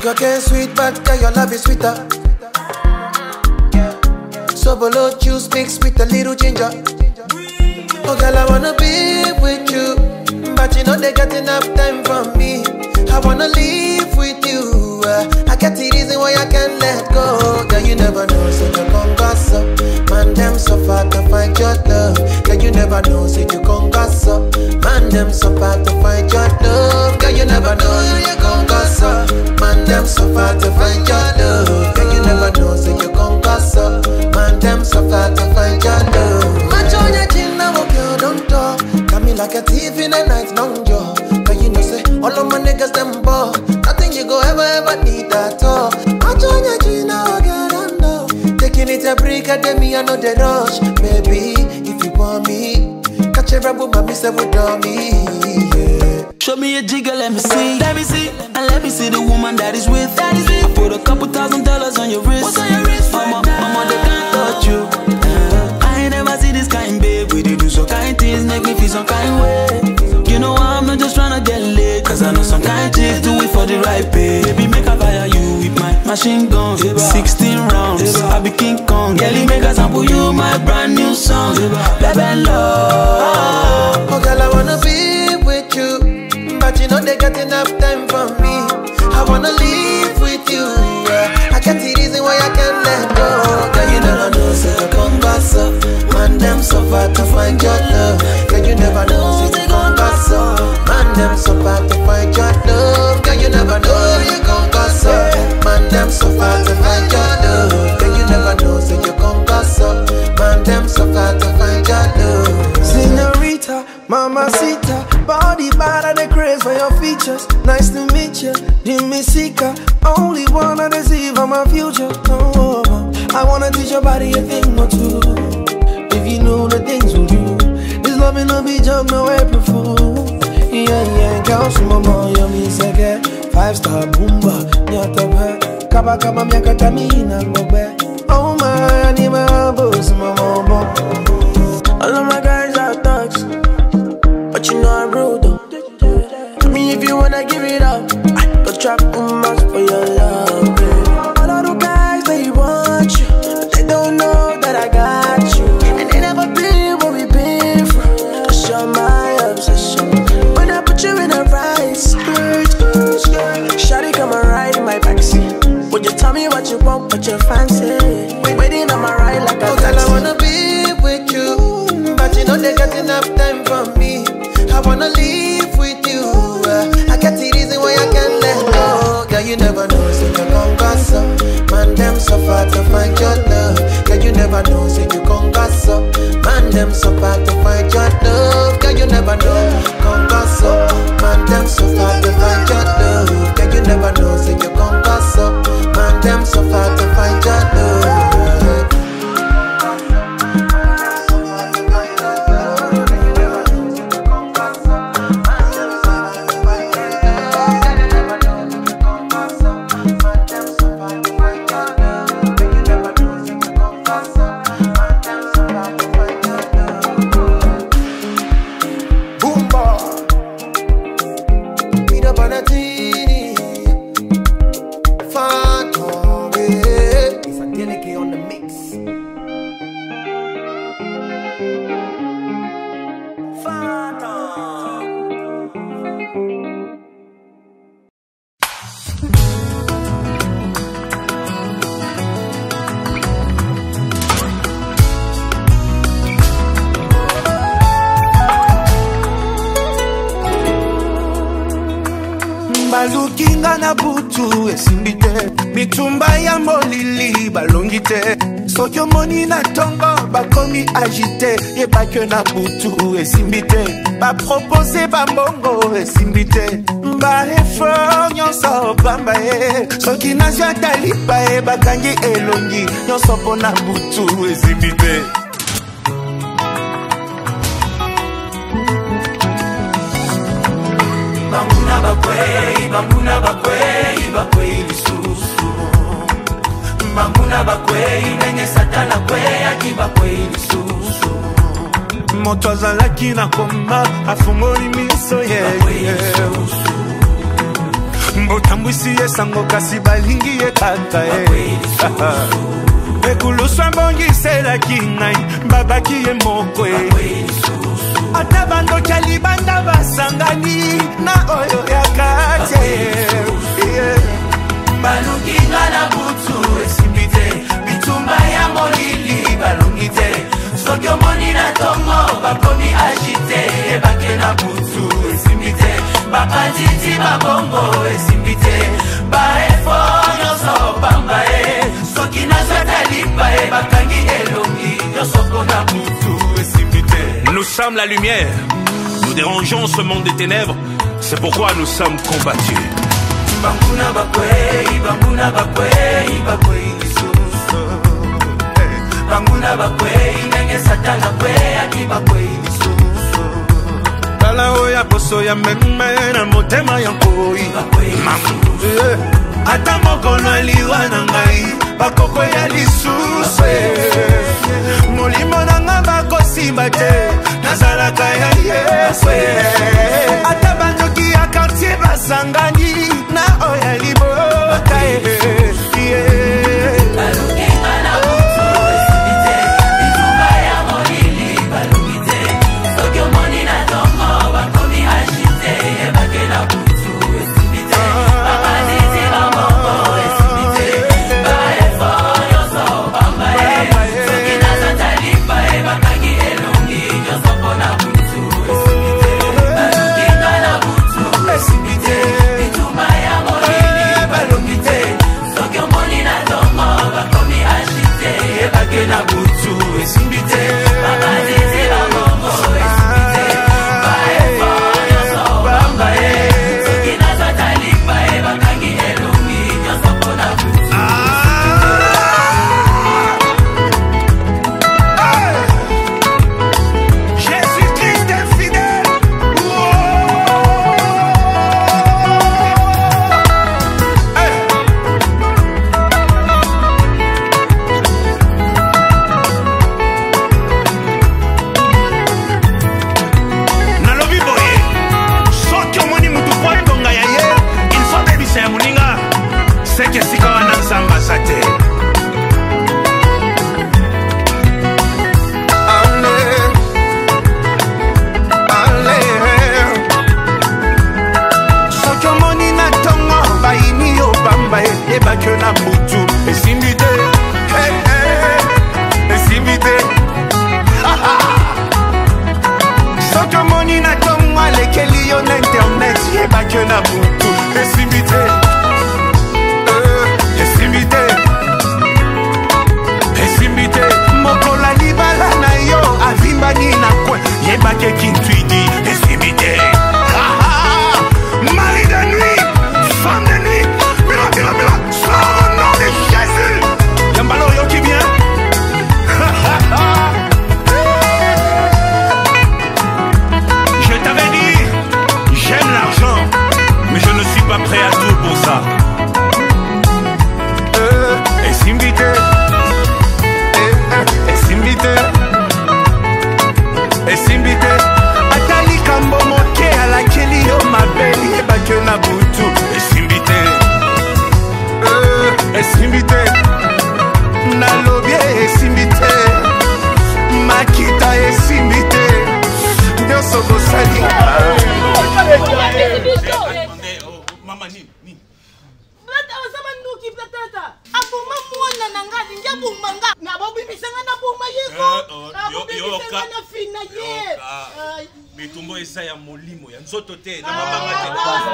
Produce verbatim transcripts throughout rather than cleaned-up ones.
Sugarcane sweet, but yeah, your love is sweeter. Sobolo juice mixed with a little ginger. Oh girl, I wanna be with you, but you know they got enough time for me. I wanna live with you. uh, I get the reason why I can't let go. Girl, you never know, so you gon' gossip. Man, them so far to find your love. Girl, you never know, so you gon' gossip. Man, them so far to find your love. Girl, you never know, so you gon' gossip. Man, them so far to find your love. Girl, you never know, so you gon' gossip. Man, them so far to find your love. Match on your chin now, girl, don't talk. Got me like a thief in the night, long jaw. But you know, say, all of my niggas, them ball. Nothing you go ever, ever need at all. Match on your chin now, girl, don't know. Taking it a break, at me, I know the rush. Baby, if you want me, catch a rebel, my miss, I would do me, yeah. Show me a jigger, let me see. Let me see. And let me see the woman that is with. That is with. I put a couple thousand dollars on your wrist. What's on your wrist? Mama, mama, they can't touch you. uh, I ain't never see this kind, babe. We do so kind things, make me feel some kind way. You know I'm not just tryna get laid, cause I know some kind chicks do it for the right pay. Baby, make a fire you with my machine gun. Sixteen rounds, I be King Kong. Girlie, make a sample you my brand new song. Baby, love. Oh girl, I wanna be with you, but you know they got enough time for me. I wanna live with you, yeah. I get the reason why I can't let go. Girl, you never know, so you gon' gossip. Man, them so far to find your love. Girl, you never know, so you gon' gossip. Man, them so far to find your love. Girl, you never know, so you gon' gossip. Man, them so far to find your love. Girl, you never know, so you gon' gossip. Man, them so far to find your love. Señorita, mamacita, body bad and the craze for your features. Nice to meet you, Jimmy Sika. Only wanna deceive on my future. Oh, I wanna teach your body a thing or two. If you know the things we do, this love ain't no be jump, no April Fool. Yeah, yeah, girl, some more, you me say five star boomba, nyata ba, kaba kaba miaka tamina ngobe. Oh my, I need my boss, my mama. All of my guys are thugs, but you know I'm rude though. Tell me if you wanna give it up, I go trap too much for your love, babe. All of the guys, they want you, but they don't know that I got you. And they never been what we've been through, cause you're my obsession. When I put you in a right skirt, skirt, skirt, shawty come and ride in my backseat. Would you tell me what you want, what you fancy? Waiting on my ride like a oh, girl, I wanna be with you, but you know they got enough time for me. I wanna live with you. uh, I get the reason why I can't let go. Girl, you never know, so you gon' gossip. Man, them so far to find your love. Girl, you never know, so you gon' gossip. Man, them so far to find your love. Girl, you never know, gon' gossip. Man, them so far to find your love. Girl, you never know, so you gon' gossip. Man, them so far to find your love. Balukinga na butu esimbite, bitumba ya molili balongite. Sokyo moni na tongo bakomi agite, ye pa que na butu esimbite. Ba propose ba mongo esimbite, ba effort nyonso bamba e. Soki na zwa talipa e bakangi elongi, nyonso pona butu esimbite. Bambuna bakwe, bambuna bakwe, bakwe lisusu. Bambuna bakwe, nenye satana kwe, aki bakwe lisusu. Moto azalaki na koma, afungoli miso ye. Mbotambwisi esango kasi balingi ekaka Ekuluswa mbongisela kingai babaki ye moko Ata bando kalibanda basangani na oyo ya kate Balunginga na butu esimbite bitumba ya molili balungite Sokyo moni na tongo bakomi agite ebake na butu esimbite Bapatiti babongo esimbite Baefo nyoso bamba e Soki na zatalipa e bakangi elongi Nyosoko na butu esimbite. Nous sommes la lumière. Nous dérangeons ce monde des ténèbres. C'est pourquoi nous sommes combattus. Bambuna bakwe, bambuna bakwe, bakwe lisuso. Bambuna bakwe, nenge satana kwe, aki bakwe lisuso. Bala oya poso ya meme na motema ya koi. Bakwe lisuso. Ata mokono eliwa na ngai, bakoko ya lisuso. Molimo na nga bakosimba te, nazalaka ya Yesu. Ata bandoki ya quartier basangani, na oya liboka Balunginga na butu esibite, bitumba ya molili balungite. Sokyo moni na tongo bakomi agite, ebake na butu esibite. Bapatiti babongo esibite, baefo nyoso bamba e. Soki na zatalipa e bakangi elongi, nyosoko na butu esibite. Balunginga na butu esibite, bitumba ya molili balungite. Sokyo moni na tongo bakomi agite, ebake na butu esimbite. Bapatiti babongo esibite, baefo nyoso bamba e. Soki na zatalipa e bakangi elongi, nyosoko na butu. Jésus-Christ est fidèle. Nalobi boye soki omoni mutu po etonga ya ye ilfobebisa ya moninga seke esika wana nzamba aza te. Soki omoni na ntongo bayini yo bamba ebaki na butu esimbi te esimbi te soki omoni na ntongo alekeli yo na internet ebaki na butu esimbi te esimbi te esimbi te mokola libala na yo avimbani na kwe yebaki ekintwidi esimbi te. Mari de nuit, femme de nuit, bila bila bila, sors au nom de Jésus. Yambalo yo qui vient. Je t'avais dit, j'aime l'argent, mais je ne suis pas prêt à tout pour ça. Euh, et s'inviter, et s'inviter, et s'inviter. Atali kambo moke ala keli yo mabeli ebake na butu esimbite esimbite nalobie esimbite makita esimbite nyonso kosali Mama nini nini Plata osama nuki plata. Abuma mwana nanga ninja bumanga. Na bobi bisanga na buma yeko. Na bobi bisanga na fina ye. Bitumbo eza ya molimo ya nzoto te na mabanga te.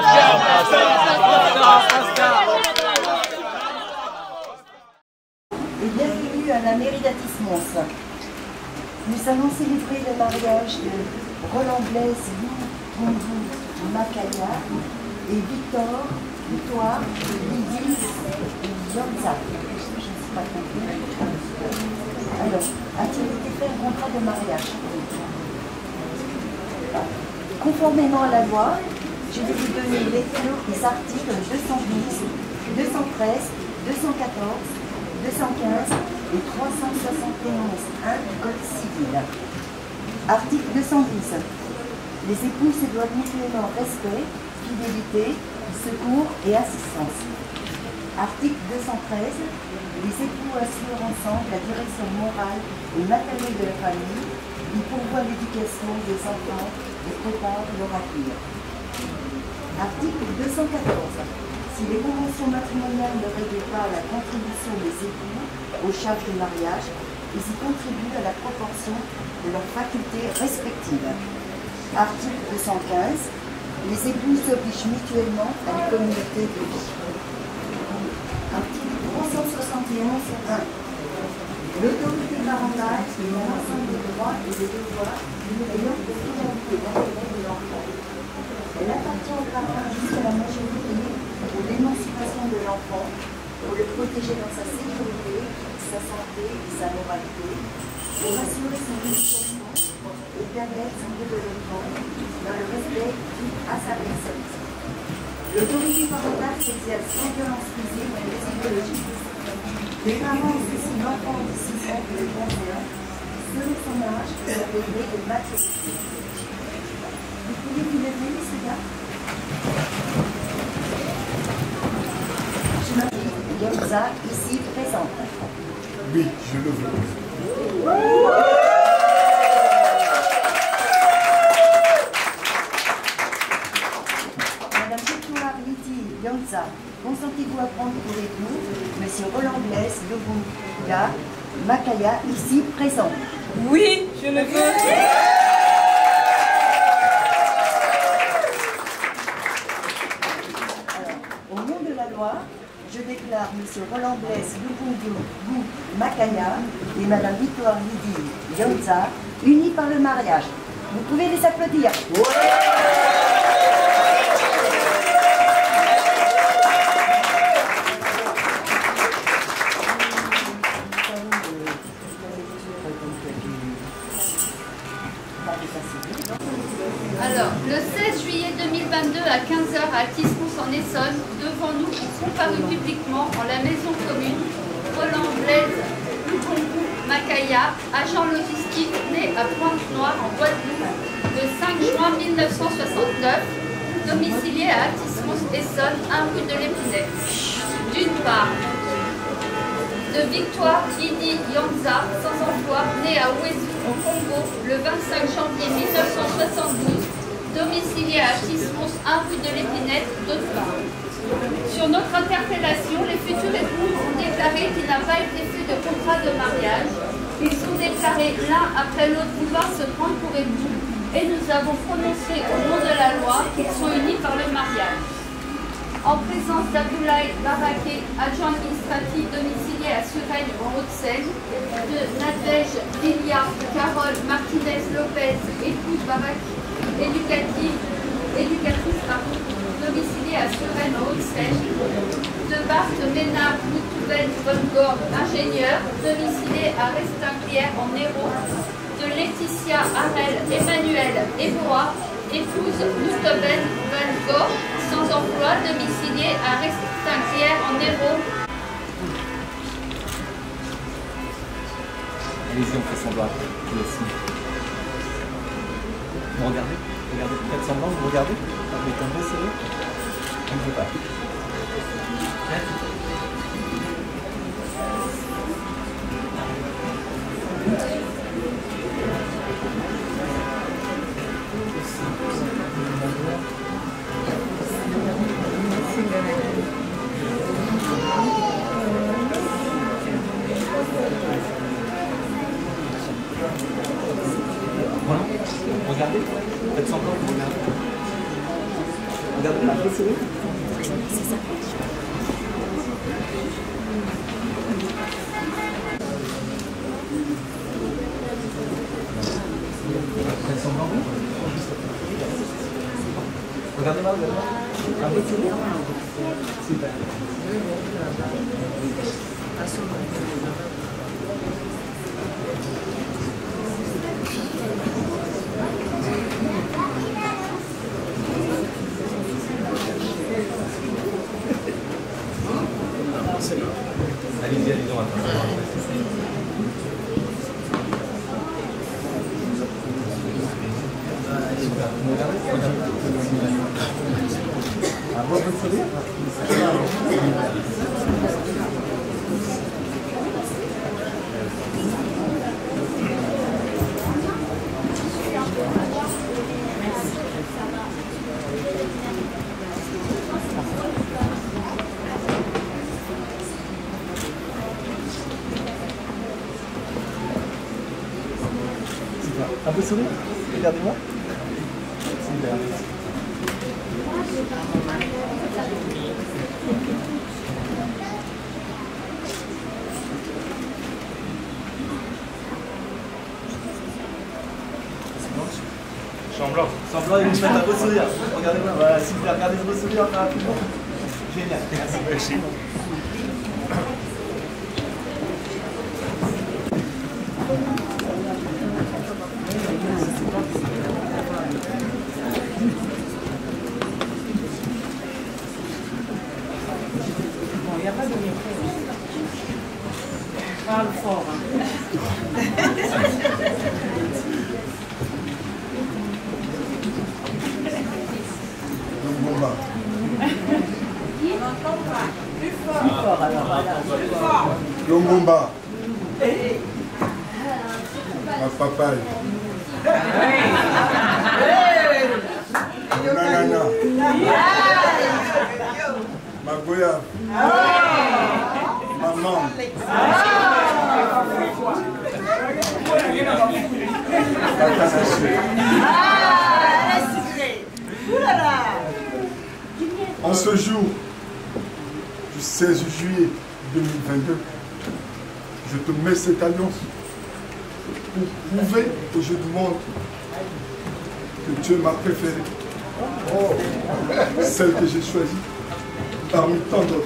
Et bienvenue à la mairie d'Atis-Mons. Nous allons célébrer le mariage de Roland Blaise Bungu Makaya et Victor Victoire Lydie Yonza. Je ne sais pas compris. Alors, a-t-il été fait un contrat de mariage? Conformément à la loi, je vais vous donner lecture des articles deux cent douze, deux cent treize, deux cent quatorze, deux cent quinze et trois cent soixante et onze un du Code civil. Article deux cent douze. Les époux se doivent mutuellement respect, fidélité, secours et assistance. Article deux cent treize. Les époux assurent ensemble la direction morale et matérielle de la famille. Ils pourvoient l'éducation des enfants et préparent leur avenir. Article deux cent quatorze. Si les conventions matrimoniales ne règlent pas la contribution des époux aux charges du mariage, ils y contribuent à la proportion de leurs facultés respectives. Article deux cent quinze. Les époux s'obligent mutuellement à la communauté de vie. Article trois cent soixante et onze un. L'autorité parentale est l'ensemble des droits et des devoirs ayant pour finalité l'intérêt de l'enfant. Elle appartient au parent jusqu'à la majorité pour l'émancipation de l'enfant, pour le protéger dans sa sécurité, sa santé et sa moralité, pour assurer son éducation et permettre son développement dans le respect dû à sa personne. L'autorité parentale s'exerce sans violence physique et psychologique. Les parents aussi l'enfant de six ans que le concerne, selon son âge et le degré de maturité. Vous pouvez vous lever, messieurs gars? Je m'appelle Yonza, ici présente. Oui, je le veux. Madame Victoire Lydie Yonza, consentez-vous à prendre pour époux Monsieur Roland Blaise Lobouga Makaya, ici présent? Oui, je le veux. Au nom de la loi, je déclare M. Roland Blaise Lubungu Makaya et Mme Victoire Lydie Yonza unis par le mariage. Vous pouvez les applaudir. Alors, le seize juillet deux mille vingt-deux à quinze heures à Tismons en Essonne, devant nous ont comparu publiquement en la maison commune Roland Blaise Lubungu Makaya, agent logistique né à Pointe-Noire en Guadeloupe le cinq juin mille neuf cent soixante-neuf, domicilié à Tismons-Essonne, un rue de l'Épinette. D'une part, de Victoire Lydie Yonza, sans emploi, née à Ouézou, au Congo, le vingt-cinq janvier mille neuf cent soixante-douze, domiciliée à Tismons, un rue de l'Épinette, d'autre part. Sur notre interpellation, les futurs époux ont déclaré qu'il n'a pas été fait de contrat de mariage. Ils ont déclaré l'un après l'autre vouloir se prendre pour époux, et nous avons prononcé au nom de la loi qu'ils sont unis par le mariage. En présence d'Abdoulaye Baraké, adjoint administratif domicilié à Suresnes en Haute-Seine, de Nadège Lilia Carole Martinez-Lopez, épouse Baraké, éducative, éducatrice pardon, domiciliée à Suresnes en Haute-Seine, de Barthe Ménard Moutouben Bongor, ingénieur, domicilié à Restinquières en Hérault, de Laetitia Harel Emmanuel Eboa, épouse Moutouben Bongor, sans emploi, domicilié à Restinquières en Hérault. Allez-y, on fait semblant. Je le signe. Vous regardez, regardez, vous faites semblant, vous regardez, avec un beau sourire. On ne veut pas. Voilà, regardez, faites semblant, regardez. Regardez, la fausse souris. C'est ça. Faites semblant, vous. Regardez-moi, regardez-moi. La fausse souris. Super. Allez-y, allez-y, on va faire. Super. Regardez, regardez. Un beau petit sourire. Un peu sourire. Regardez-moi. Super. Semblant. Semblant et vous faites un beau sourire. Regardez-moi. Voilà, super. Regardez ce beau sourire rapidement. Génial. Merci. Merci. Il n'y a pas de micro. Parle fort. Longomba. On n'entend pas. Plus fort. Plus fort alors. Plus fort. Longomba. Ma papaye. Nanana. Ma goyave. Maman. En ce jour du seize juillet deux mille vingt-deux, je te mets cette alliance pour prouver que je demande que tu es ma préférée, celle que j'ai choisie parmi tant d'autres.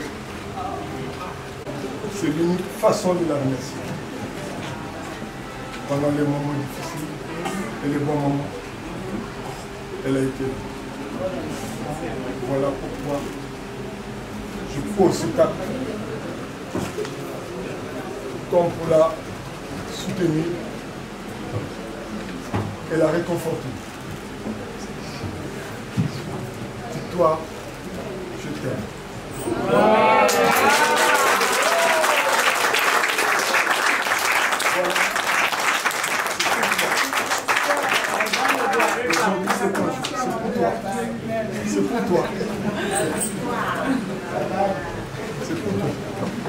C'est l'unique façon de la remercier. Pendant les moments difficiles et les bons moments, elle a été là. Voilà pourquoi je pose ce cap comme pour la soutenir et la réconforter. Dis-toi, je t'aime. C'est pour toi. C'est pour toi.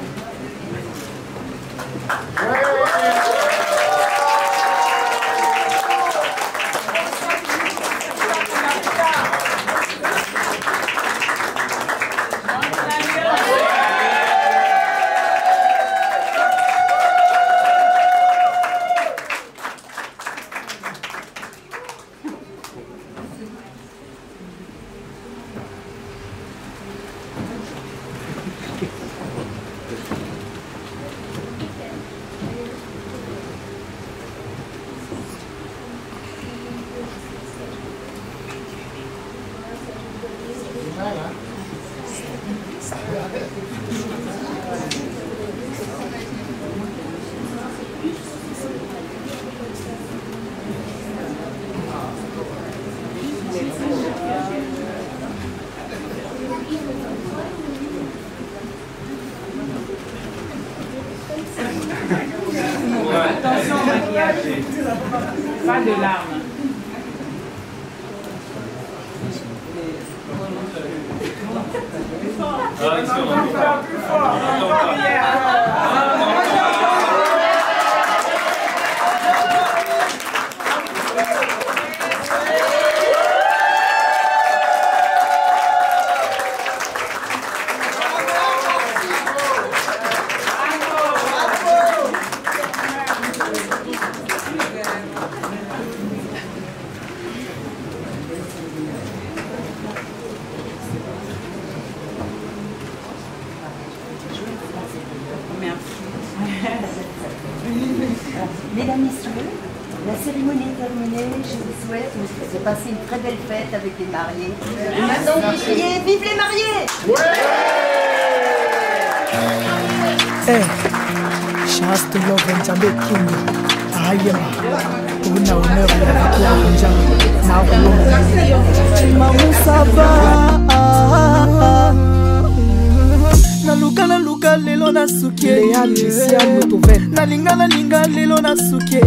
Attention au maquillage. Pas de larmes. Plus fort. Plus fort. Plus fort. Mesdames, Messieurs, la cérémonie est terminée. Je vous souhaite de passer une très belle fête avec les mariés. Et maintenant, vous criez vive les mariés! Eh, Shasta Love Nzambe King. Ayema. Una honneur à la Njambe. Na Chima Moussaba. Naluka naluka lelo na sukie nalinga nalinga lelo na sukie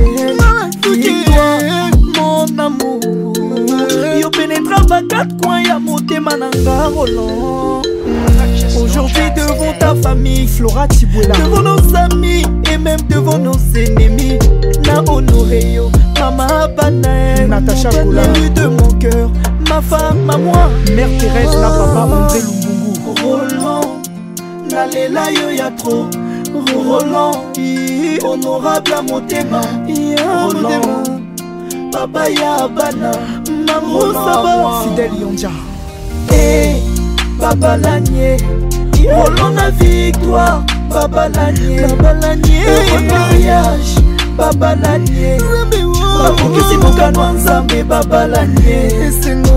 mon amour yo pénétra ba quatre coins ya motema nanga Roland. Aujourd'hui devant ta famille Flora Tiboula, devant nos amis et même devant nos ennemis, na honoré yo Mama Banae, Natacha Koula, l'élu de mon cœur, ma femme, ma moi, Mère Thérèse, na papa André Lumbungu. Roland, na lela yo ya trop, Roland, honorable à motema, Roland, papa ya bana, maman Saba, fidèle Yonja. Hey, Baba Lanier, Roland la victoire, Baba Lanier, Baba Lanier, heureux mariage, Baba Lanier, Babuki Simokano Nzambe, Baba Lanier,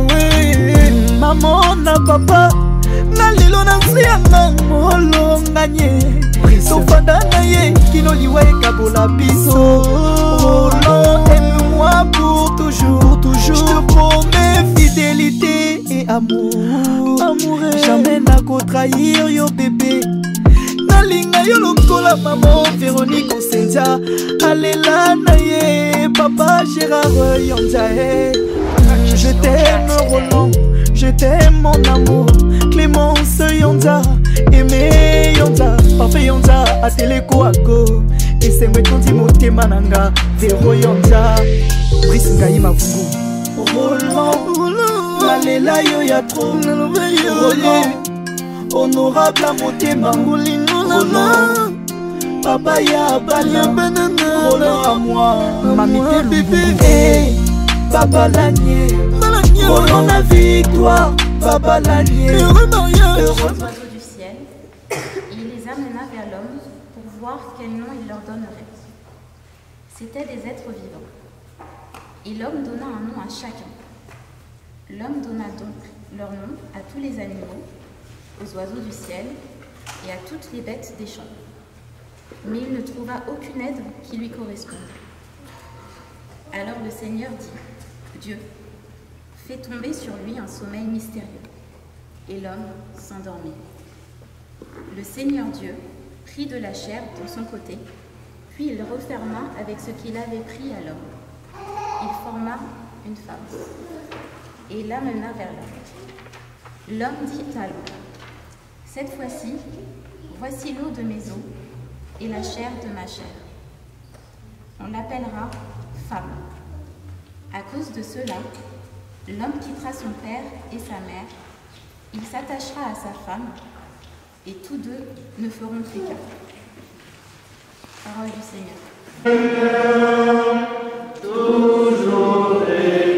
maman na papa, na lelo na nsianga molo nganye, sofanda na ye, kino liwa ekabola biso, Roland aime-moi pour toujours, toujours, je te promets fidélité et amour, amour, jamais na ko trahir yo bébé, nalinga yo lokola maman Véronique Osenja, alela na ye papa Gérard Yonja. Je t'aime Roland, je t'aime mon amour, Clémence Yonja, aimé Yonja, parfait Yonja, ateleko ako, et c'est moi ton Timothée Mananga, Véro Yonja, Brice Ngaï Mavungu. Roland, la lela yo ya trop, Roland, honorable à motema, Roland, papa ya bana, Roland à moi, mamité Lumbungu. Hey, Baba Lanier, Roland la victoire, Baba Lanier, heureux mariage. Heureux oiseaux du ciel, il les amena vers l'homme pour voir quel nom il leur donnerait. C'étaient des êtres vivants. Et l'homme donna un nom à chacun. L'homme donna donc leur nom à tous les animaux, aux oiseaux du ciel et à toutes les bêtes des champs. Mais il ne trouva aucune aide qui lui corresponde. Alors le Seigneur dit, Dieu, fais tomber sur lui un sommeil mystérieux. Et l'homme s'endormit. Le Seigneur Dieu prit de la chair dans son côté, puis il referma avec ce qu'il avait pris à l'homme. Il forma une femme et l'amena vers l'homme. L'homme dit à l'eau, cette fois-ci, voici l'eau de mes os et la chair de ma chair. On l'appellera femme. À cause de cela, l'homme quittera son père et sa mère, il s'attachera à sa femme, et tous deux ne feront plus qu'un. Parole du Seigneur. Toujours et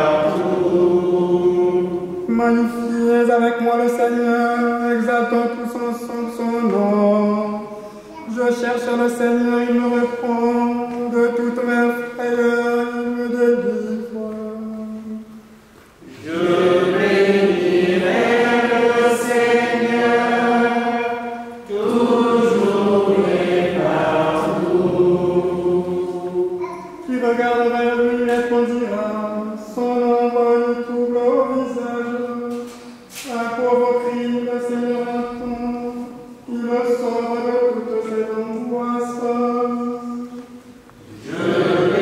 partout. Magnifiez avec moi le Seigneur, exaltons tous ensemble son nom. Je cherche le Seigneur, il me répond, de toutes mes frayeurs, il me délivre. Je bénirai le Seigneur, toujours et partout. Qui regarde vers lui répondira, son ombre lui trouble au visage. À pauvre cri, le Seigneur entend, il le sauve de toutes ses angoisses. Je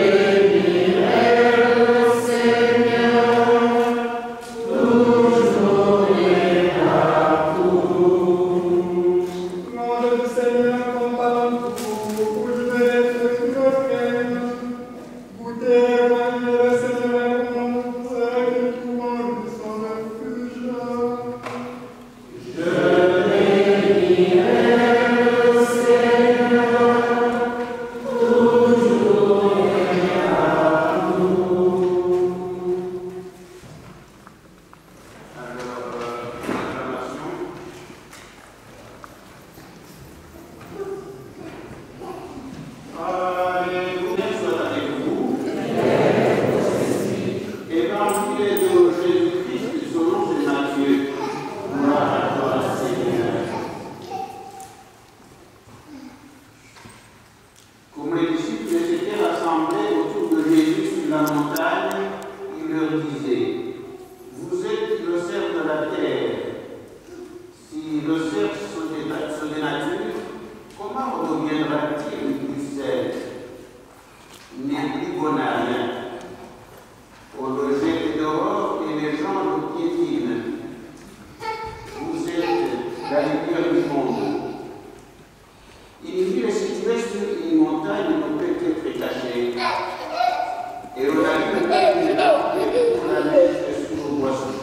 Si le cerf se dénature, comment redeviendra-t-il plus sel? N'est plus bon à rien. On le jette dehors et les gens le piétinent. Vous êtes la lumière du monde. Une ville située sur une montagne ne peut être cachée. Et on a vu le peuple pour la neige sur le boisson.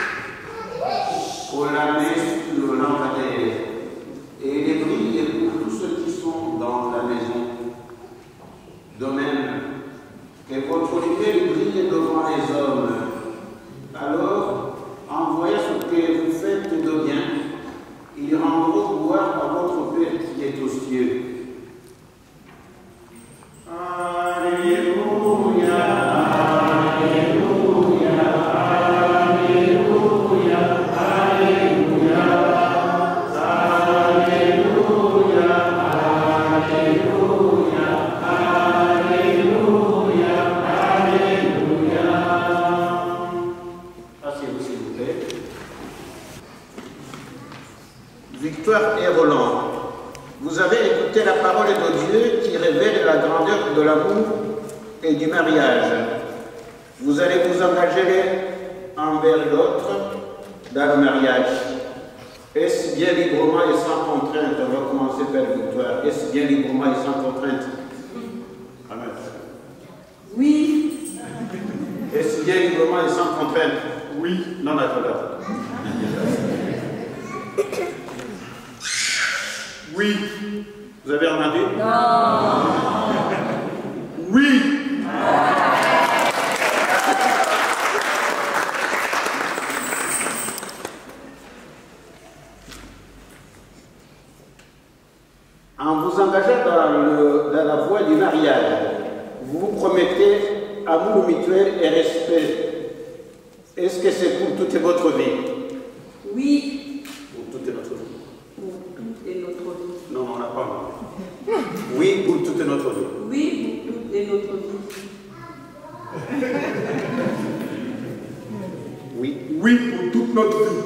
On la met sur le lampadaire. Et les brille pour tous ceux qui sont dans la maison. De même, que votre lumière brille devant les hommes. Alors, en voyant ce que vous faites de bien, ils rendront gloire à votre Père qui est aux cieux. Alléluia, Alléluia, Alléluia, Alléluia, Alléluia, Alléluia, Alléluia. Asseyez-vous s'il vous plaît. Victoire et Roland, vous avez écouté la parole de Dieu qui révèle la grandeur de l'amour et du mariage. Vous allez vous engager l'un envers l'autre dans le mariage. Est-ce bien librement et sans contrainte? On va commencer par Victoire. Est-ce bien librement et sans contrainte? Amen. Oui. Est-ce bien librement et sans contrainte? Oui. Non, d'accord, d'accord. Oui. Vous avez entendu? Non. Oui. En vous engageant dans, le, dans la voie du mariage, vous vous promettez amour mutuel et respect. Est-ce que c'est pour toute votre vie? Oui. Pour toute notre vie. Pour toute notre vie. Non, on n'a pas entendu. Oui, pour toute notre vie. Oui, pour toute notre vie. Oui. Oui, pour toute notre vie.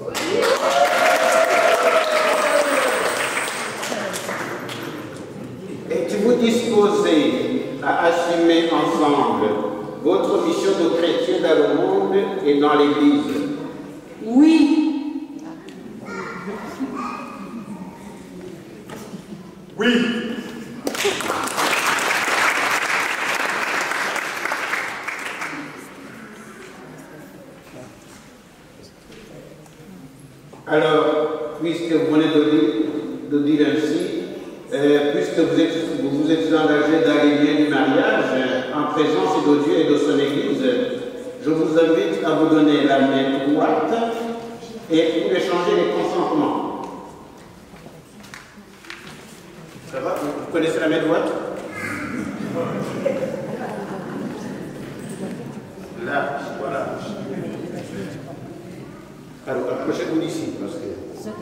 Êtes-vous disposé à assumer ensemble votre mission de chrétien dans le monde et dans l'Église? Oui. Oui. Alors, puisque vous venez de dire, de dire ainsi, euh, puisque vous êtes, vous vous êtes engagé dans les liens du mariage, euh, en présence de Dieu et de son Église, je vous invite à vous donner la main droite et vous échanger les consentements. Ça va? Vous connaissez la main droite? Là, voilà. Alors, approchez-vous d'ici, parce que...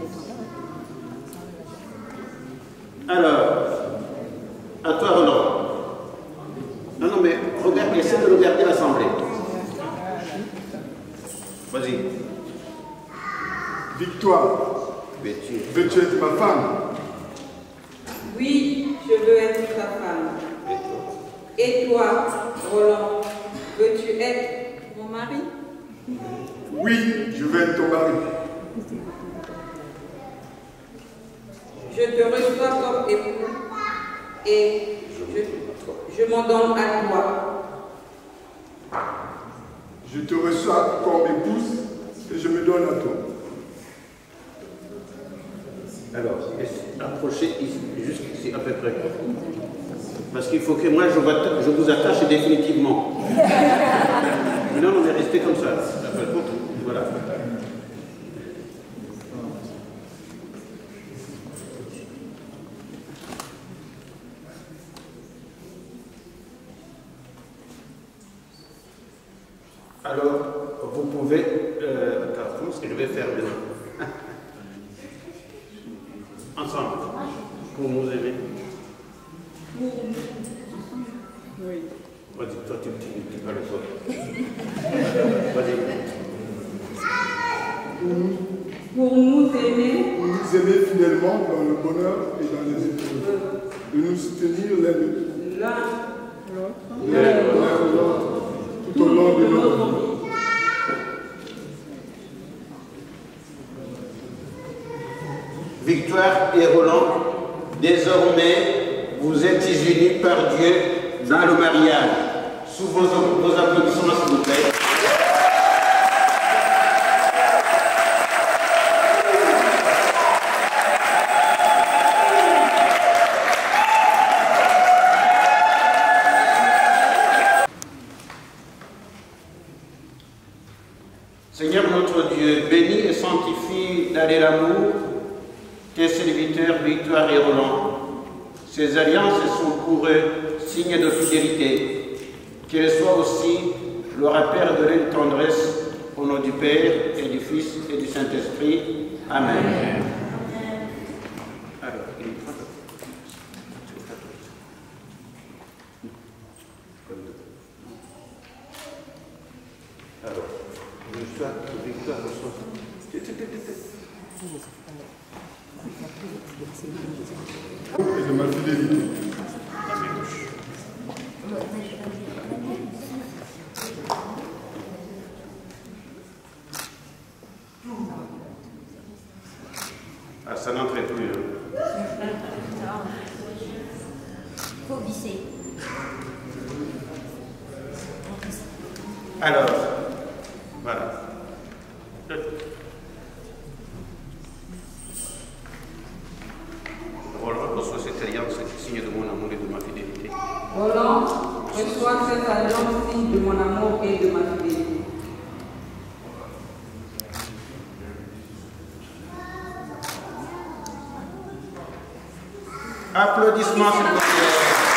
Alors, à toi, Roland. Non, non, mais regarde, essaie de regarder l'Assemblée. Vas-y. Victoire, Veux-tu veux-tu être ma femme? Oui, je veux être ta femme. Et toi, Roland, veux-tu être mon mari? Oui, je veux être ton mari. Je te reçois comme époux et je, je m'en donne à toi. Je te reçois comme épouse et je me donne à toi. Alors, approchez ici, juste ici, à peu près. Parce qu'il faut que moi, je, je vous attache définitivement. Non, non, mais restez comme ça. Voilà. Alors, vous pouvez... Euh, attends, comment est-ce que je vais faire maintenant? Ensemble, pour nous aimer. Oui. Vas-y, toi, tu, tu, tu parles toi. Vas-y. pour nous aimer, pour nous aimer fidèlement dans le bonheur et dans les épreuves, de nous soutenir l'un l'autre tout au long de notre vie. Victoire et Roland, désormais, vous êtes unis par Dieu dans le mariage. Sous vos, vos applaudissements, s'il vous plaît. Seigneur notre Dieu, bénis et sanctifie d'aller l'amour tes serviteurs Victoire et Roland. Ces alliances sont pour eux signe de fidélité. Qu'elles soient aussi le rappel de leur tendresse au nom du Père et du Fils et du Saint-Esprit. Amen. Amen. Alors, Alors, Victoire, Victoire, et de ma fidélité. Ah, ça n'entrait plus. Hein. Faut visser. Alors, voilà. Roland reçoit cette alliance, c'est signe de mon amour et de ma fidélité. Roland, reçois cette alliance, signe de mon amour et de ma fidélité. Applaudissements, s'il vous plaît.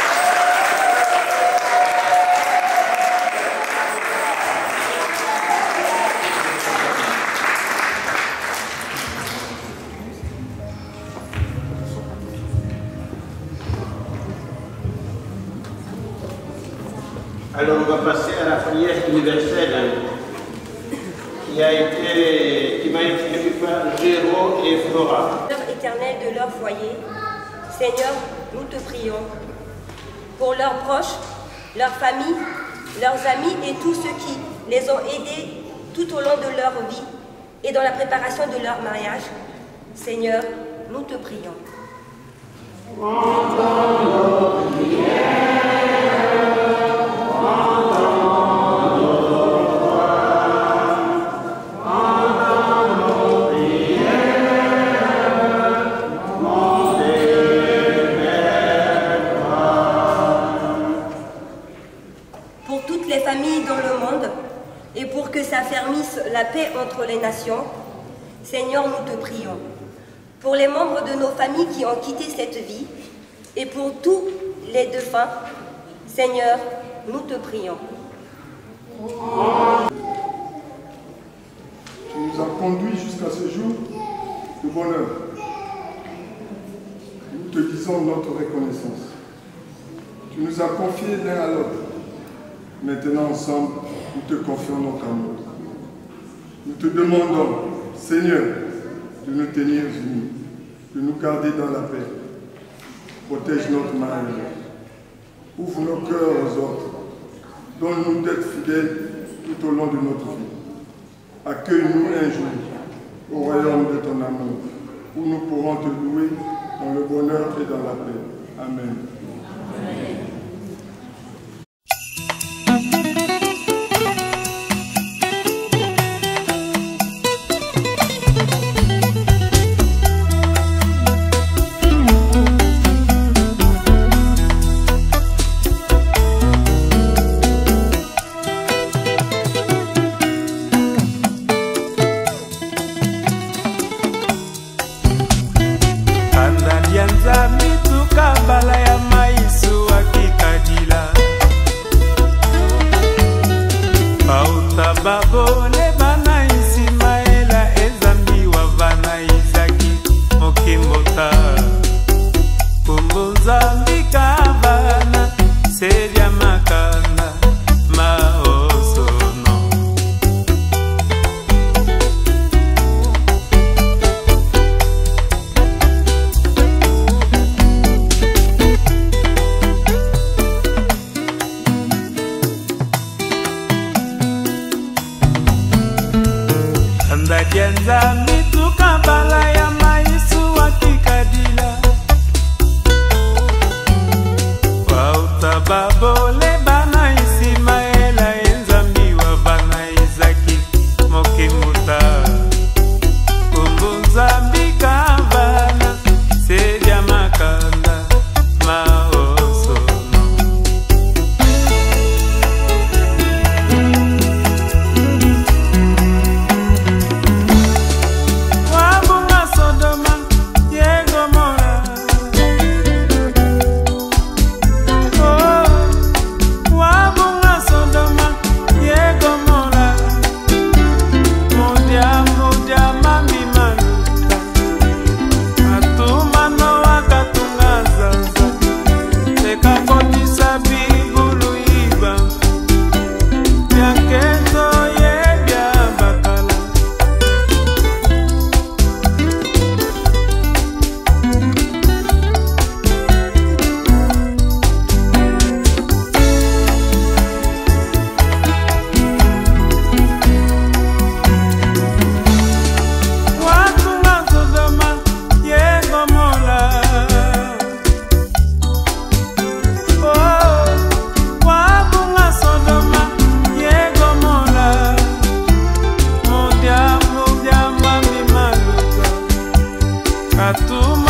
Alors on va passer à la prière universelle qui a été, qui m'a été faite par Géraud et Flora. Seigneur éternel de leur foyer, Seigneur, nous te prions pour leurs proches, leurs familles, leurs amis et tous ceux qui les ont aidés tout au long de leur vie et dans la préparation de leur mariage. Seigneur, nous te prions. Entends nos prières. Et pour que s'affermisse la paix entre les nations, Seigneur, nous te prions. Pour les membres de nos familles qui ont quitté cette vie, et pour tous les défunts, Seigneur, nous te prions. Tu nous as conduits jusqu'à ce jour de bonheur. Nous te disons notre reconnaissance. Tu nous as confiés l'un à l'autre. Maintenant, ensemble, nous te confions notre amour. Nous te demandons, Seigneur, de nous tenir unis, de nous garder dans la paix. Protège notre mariage. Ouvre nos cœurs aux autres. Donne-nous d'être fidèles tout au long de notre vie. Accueille-nous un jour au royaume de ton amour, où nous pourrons te louer dans le bonheur et dans la paix. Amen. Amen.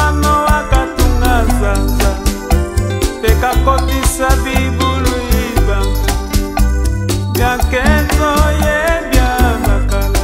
mano akatunga zanza pekakotisa bibulu iba byakenzo ye bya bakala.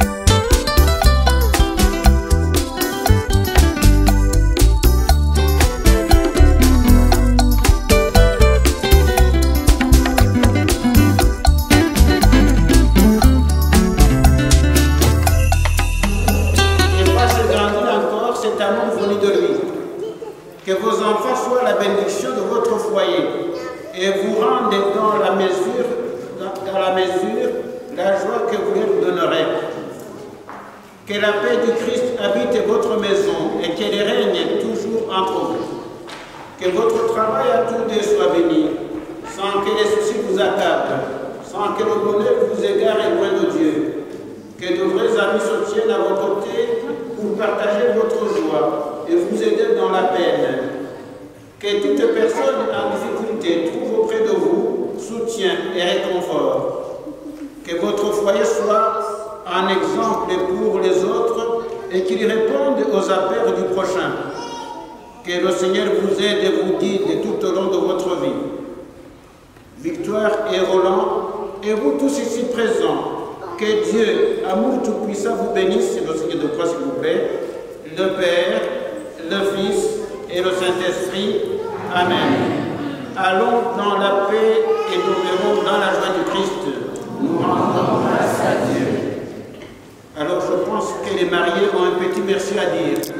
Que vos enfants soient la bénédiction de votre foyer et vous rendent dans la mesure, dans, dans la mesure la joie que vous leur donnerez. Que la paix du Christ habite votre maison et qu'elle règne toujours entre vous. Que votre travail à tous deux soit béni, sans que les soucis vous accablent, sans que le bonheur vous égare loin de Dieu. Que de vrais amis se tiennent à vos côtés pour partager votre joie et vous aider dans la peine. Que toute personne en difficulté trouve auprès de vous soutien et réconfort. Que votre foyer soit un exemple pour les autres et qu'il réponde aux appels du prochain. Que le Seigneur vous aide et vous guide tout au long de votre vie. Victoire et Roland, et vous tous ici présents, que Dieu, amour tout-puissant, vous bénisse, le Seigneur de croix s'il vous plaît, le Père, le Fils et le Saint-Esprit. Amen. Allons dans la paix et demeurons dans la joie du Christ. Nous rendons grâce à Dieu. Alors je pense que les mariés ont un petit merci à dire.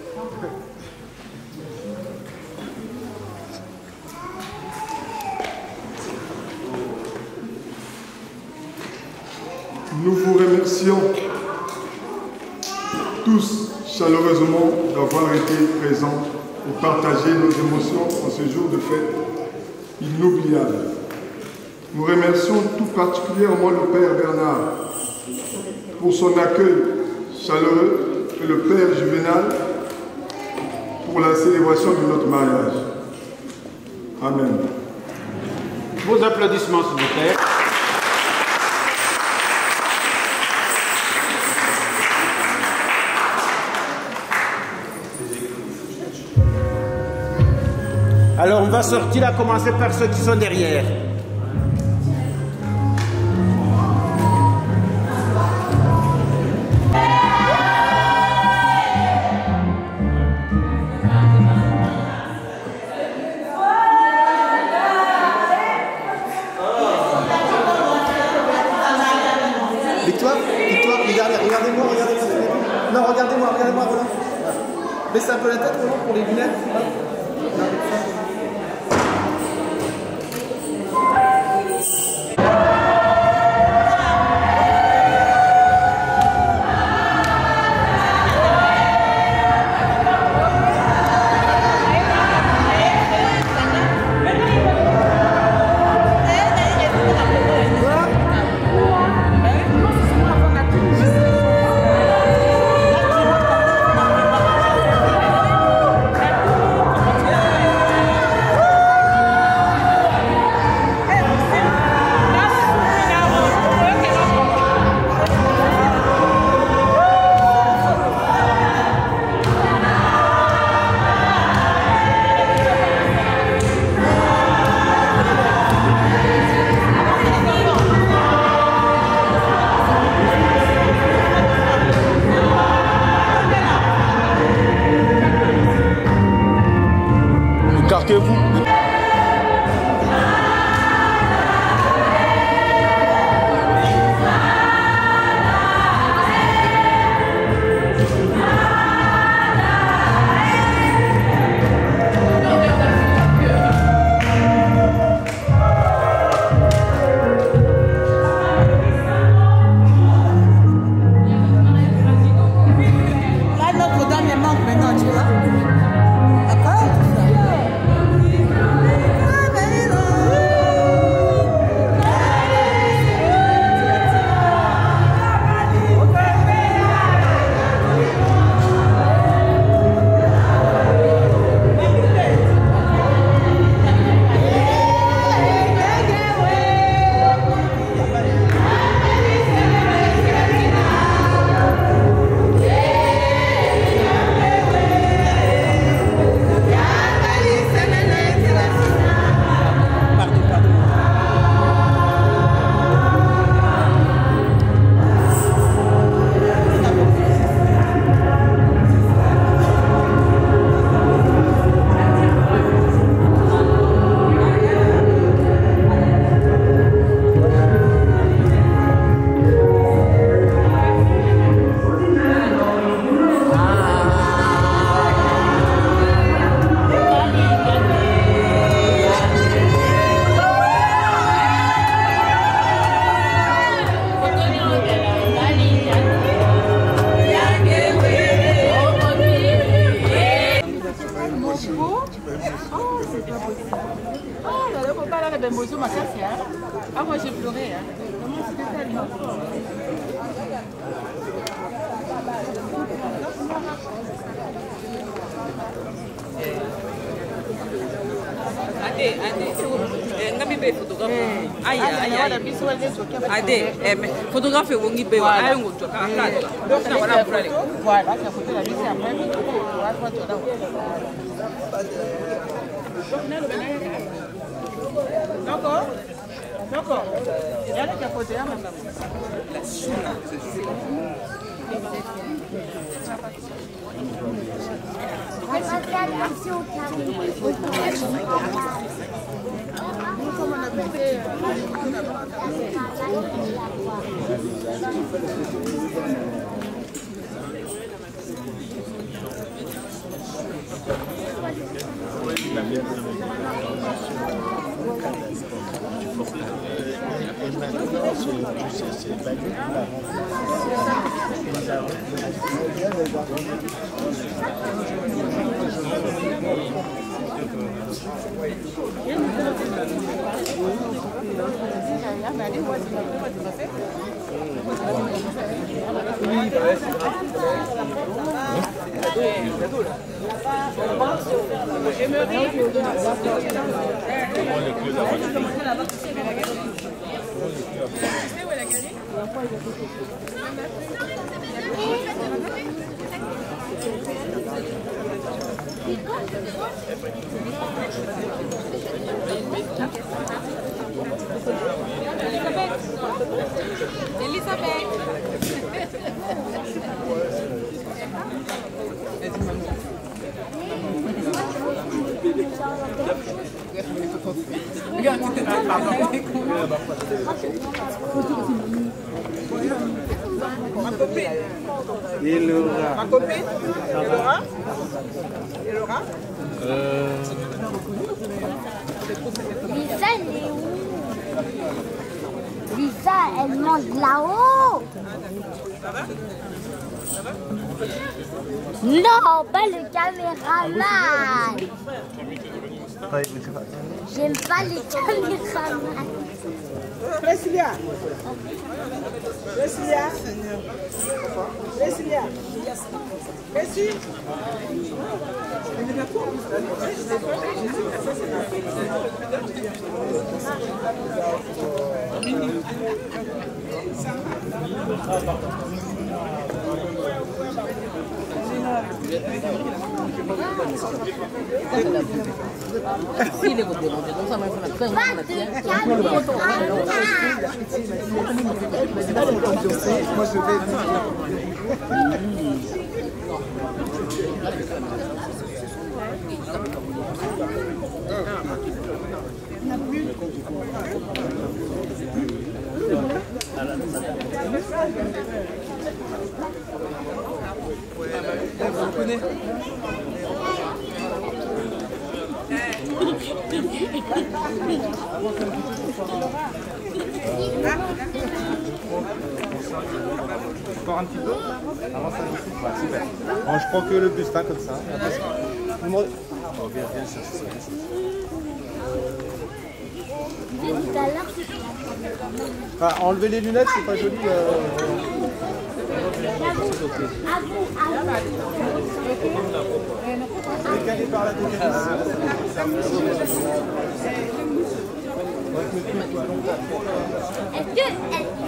Nous vous remercions tous chaleureusement d'avoir été présents et partager nos émotions en ce jour de fête inoubliable. Nous remercions tout particulièrement le Père Bernard pour son accueil chaleureux et le Père Juvenal pour la célébration de notre mariage. Amen. Vos applaudissements s'il vous plaît. Alors on va sortir, à commencer par ceux qui sont derrière. Victoire, Victoire, regardez, regardez-moi, regardez-moi. Non, regardez-moi, regardez-moi, Roland. Baissez un peu la tête, Roland, pour les lunettes. Écartez-vous. Là, Notre-Dame, elle manque maintenant, tu vois. D'accord? Beaucoup. Oh, c'est pas possible. Oh, là, le papa, là, le bembozo m'a cassé. Ah, moi, j'ai pleuré. Hein. Comment c'était tellement fort. Ade, ade, ngami be photographe. Aïe, aïe, aïe. Ade, eh, photographe wongi be, aïe, on toka, là. Donc, na voilà, voilà. Voilà, la photo, la mise après, d'accord, d'accord. Il y a la photo, hein, madame. La souna, c'est Et Laura. Ma copine Et Laura Et Laura Euh... Lisa, elle est où? Lisa, elle mange là-haut. Non, pas le caméraman. J'aime pas les caméramans. Cécilia Cécilia Cécilia Merci. Si les vous demandez, donc ça m'a fait la peine. Moi je vais. Vous connaissez Encore un petit peu. Avant ça, je suis pas. Super. Bon, je prends que le bustin comme ça. Numéro... Oh, bien, bien, ça, c'est ça. Ah, enlever les lunettes, c'est pas joli. Euh... Décalé par la décalation. Est-ce que...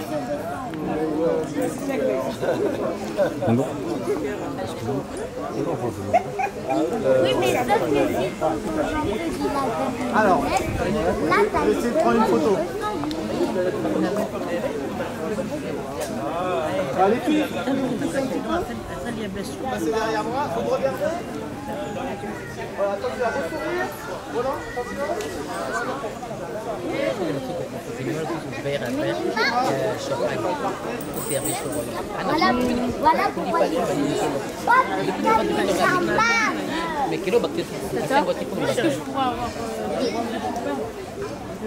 Oui, mais sauf que si ton Alors, je vais essayer de prendre une photo. Allez, filles, passez derrière moi, vous me regardez. Voilà, attendez à vos sourires. Voilà, Voilà, voilà pourquoi il mais quel est le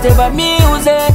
te ba music.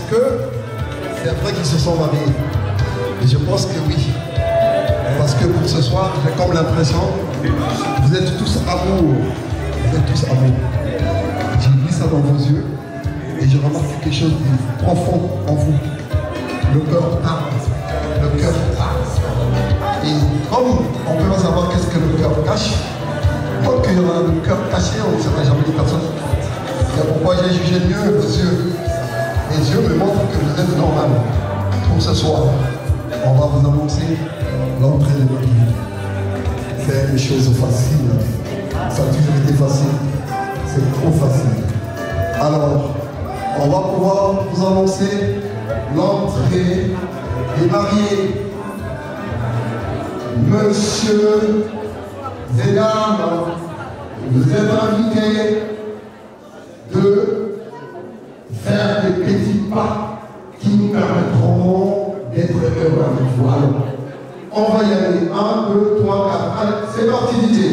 Est-ce que c'est vrai qu'ils se sont mariés? Et je pense que oui. Parce que pour ce soir, j'ai comme l'impression, vous êtes tous amour. Vous êtes tous amour. J'ai vu ça dans vos yeux et je remarque quelque chose de profond en vous. Le cœur parle. Le cœur parle. Et comme on peut pas savoir qu'est-ce que le cœur cache, tant qu'il y aura le cœur caché, on ne sera jamais des personnes. C'est pourquoi j'ai jugé mieux vos yeux. Et Dieu me montre que vous êtes normal. Pour ce soir, on va vous annoncer l'entrée de votre vie. C'est une chose facile. Ça a toujours été facile. C'est trop facile. Alors, on va pouvoir vous annoncer l'entrée des mariés. Monsieur et dames, vous êtes invités de faire des petits pas qui nous permettront d'être heureux avec vous. Alors, on va y aller. un, deux, trois, quatre. Allez, c'est parti, Didier.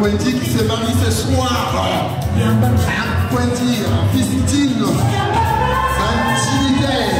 Pointy qui se marie ce soir. Pointy, Christine, Saint-Trinitaire.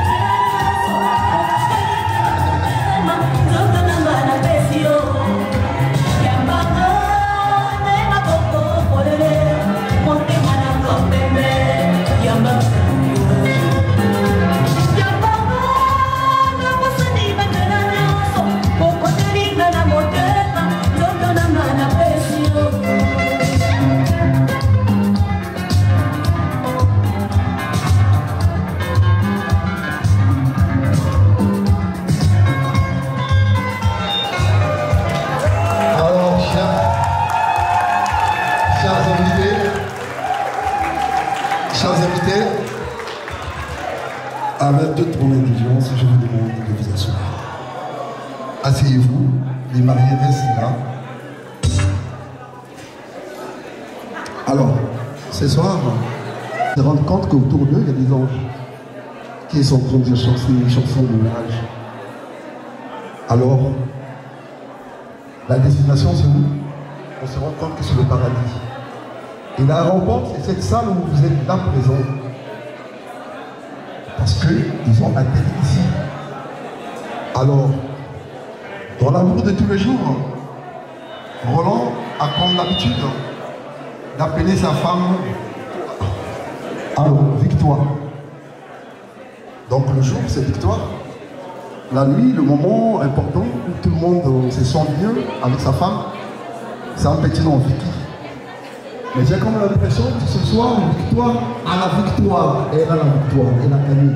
Avec toute mon intelligence, je vous demande de vous asseoir. Asseyez-vous, les mariés restent là. Alors, ce soir, se rendre compte qu'autour d'eux, il y a des anges qui sont en train de chanter une chanson de ménage. Alors, la destination, c'est où? On se rend compte que c'est le paradis. Et la rencontre, c'est cette salle où vous êtes là présent. Parce qu'ils ont atterri ici. Alors, dans l'amour de tous les jours, Roland a comme l'habitude d'appeler sa femme alors, Victoire. Donc le jour, c'est Victoire. La nuit, le moment important où tout le monde se sent bien avec sa femme, c'est un petit nom, Vicky. Mais j'ai comme l'impression que ce soir, Victoire a la victoire. Elle a la victoire, elle a gagné.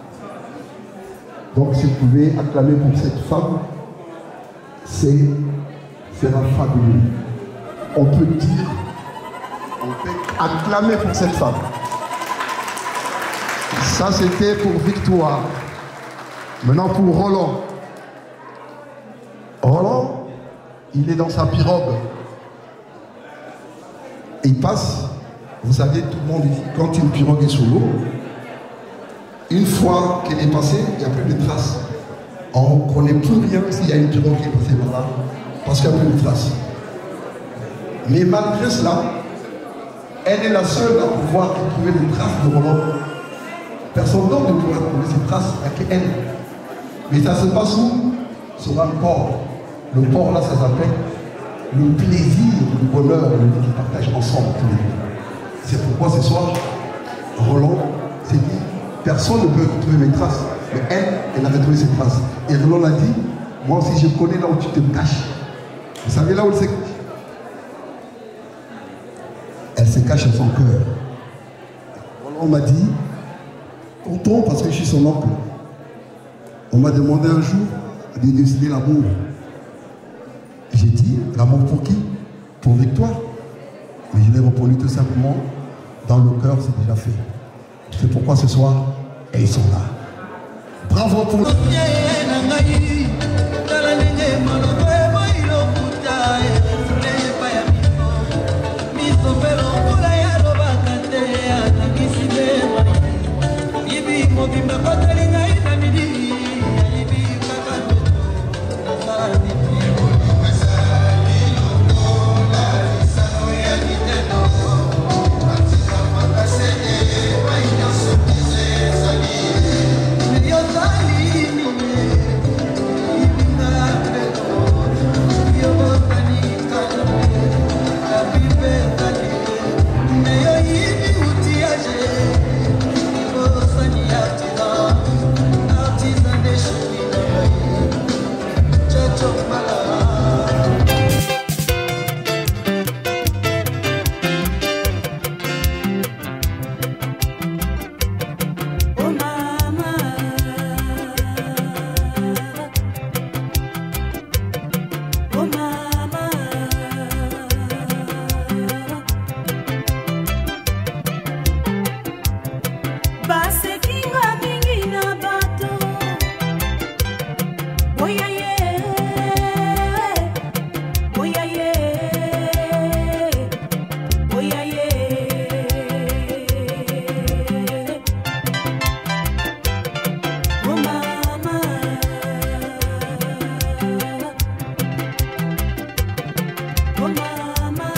Donc si vous pouvez acclamer pour cette femme, c'est la fabuleux. On peut dire, on peut acclamer pour cette femme. Ça c'était pour Victoire. Maintenant pour Roland. Roland, il est dans sa pirogue. Il passe, vous savez, tout le monde dit, quand une pirogue est sous l'eau, une fois qu'elle est passée, il n'y a plus de traces. On ne connaît plus rien s'il y a une pirogue qui est passée par là, parce qu'il n'y a plus de traces. Mais malgré cela, elle est la seule à pouvoir trouver les traces de Roland. Personne d'autre ne pourra trouver ces traces, il n'y a qu'elle. Mais ça se passe où? Sur un port. Le port là, ça s'appelle le plaisir, le bonheur, le vie qu'ils partagent ensemble tous les deux. C'est pourquoi ce soir, Roland s'est dit, personne ne peut retrouver mes traces. Mais elle, elle a retrouvé ses traces. Et Roland a dit, moi aussi je connais là où tu te caches. Vous savez là où elle se cache? Elle se cache à son cœur. Roland m'a dit, tonton, parce que je suis son oncle, on m'a demandé un jour de décider l'amour. J'ai dit, l'amour pour qui? Pour Victoire. Mais je l'ai répondu tout simplement, dans le cœur, c'est déjà fait. C'est pourquoi ce soir, et ils sont là. Bravo pour eux. Oh mama,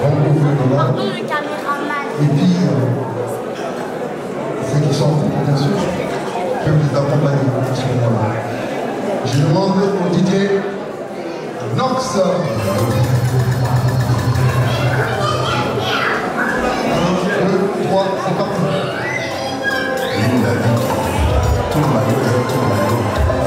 Pardon, le caméraman. Et puis, euh, ceux qui sont, bien sûr, peuvent les accompagner à ce moment-là. Je demande au D J Nox. un, deux, trois, c'est parti. Linda, tout le maillot, tout le maillot.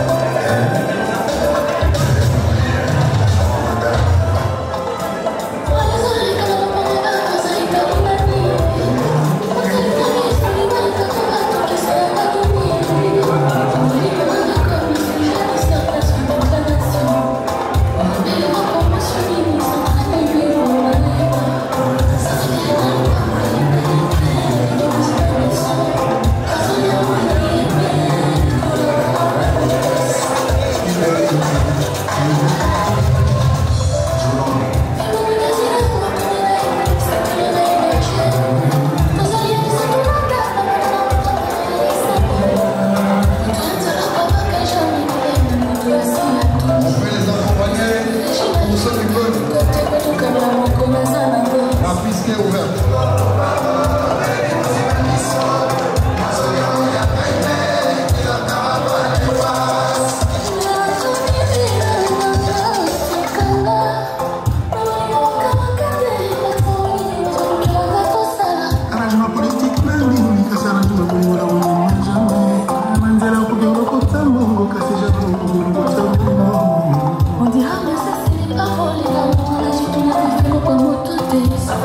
La piste est ouverte. Arrangement politique, on dira que ça c'est les paroles, les amours, la suite, on a fait le comme tout est.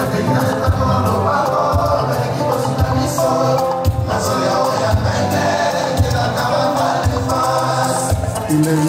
Il est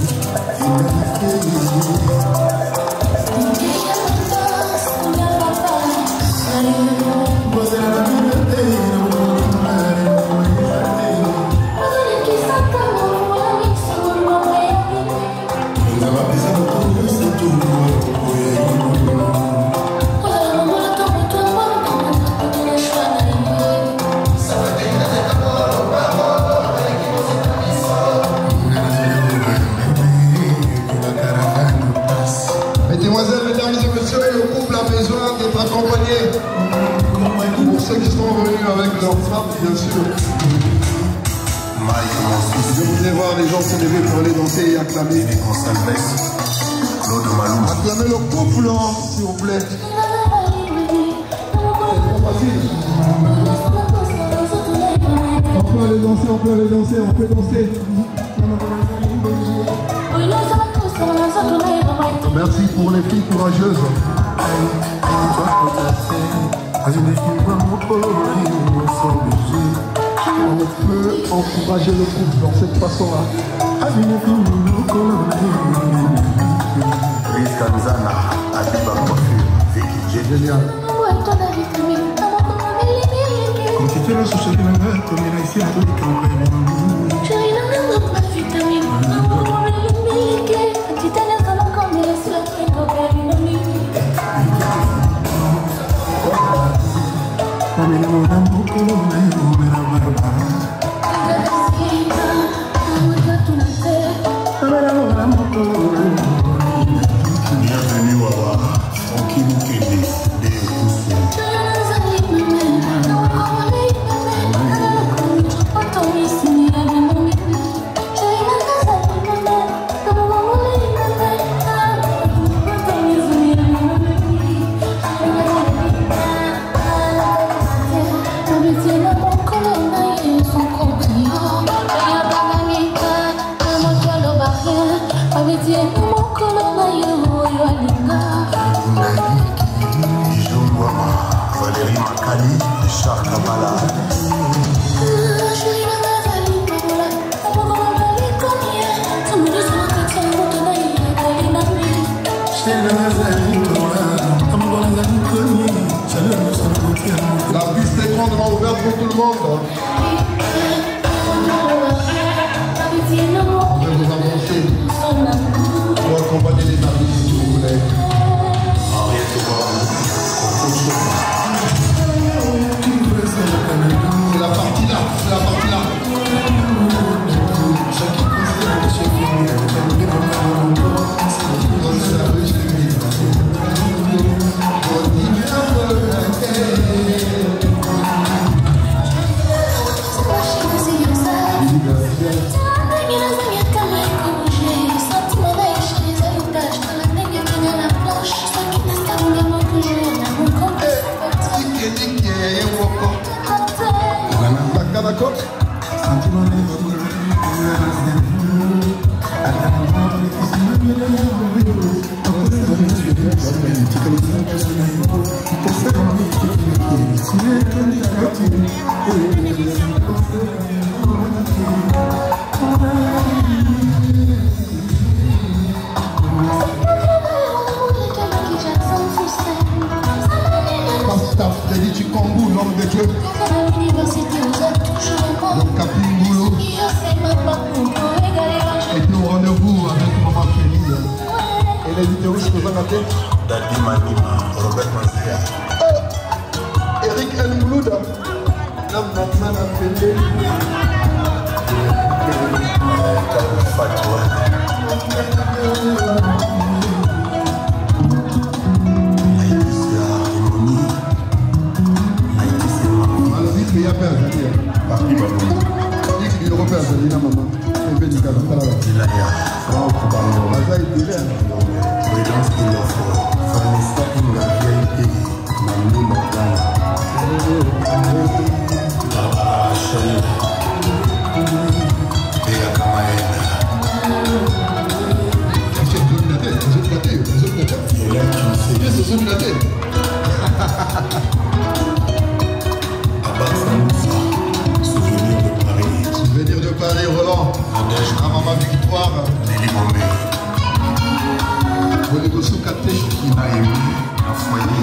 Mesdemoiselles, mesdames et messieurs, le couple a besoin d'être accompagné. Pour ceux qui sont venus avec leur femme, bien sûr. Je voulais voir les gens se lever pour aller danser et acclamer. Acclamer le couple, s'il vous plaît. On peut aller danser, on peut aller danser, on peut danser. Merci pour les filles courageuses. On peut encourager le couple dans cette façon-là. Génial. Comme si tu l'as soucié de la mère, comme il a ici un peu de bienvenue Wawa, tranquille Kende, des Valérie Makali, Richard Kabala. La piste est grandement ouverte pour tout le monde. Je vais vous avancer pour accompagner les amis si vous voulez. C'est la ye woko wana baka bako Pasteur Freddy Chikongu, l'homme de Dieu. Le Capingulo. Et nous rendez-vous avec Maman Kelly. Et les vidéos, c'est quoi la tête? Dadi Manima, Robert Manzia. Eric El Moulouda. L'homme d'Atman a fait. Fatouane. Il y a pas à dire. Parti par nous. Il y a pas à dire, maman. C'est bien du cas. Il y a. Franck, pardon. Ça a été bien. Prudence qu'il leur faut. Vanessa Inga, V I P. Mamie Morgana. Barbara Chani. Béa Kamaena. C'est une zone de la tête. C'est une zone de la tête. C'est une zone de la tête. C'est une zone de la tête. Souvenir de Paris. Souvenir de Paris, Roland. Nadège. À Maman Victoire. Nelly Bomé. Bolegoso Katesh. Kina Emi. Un foyer.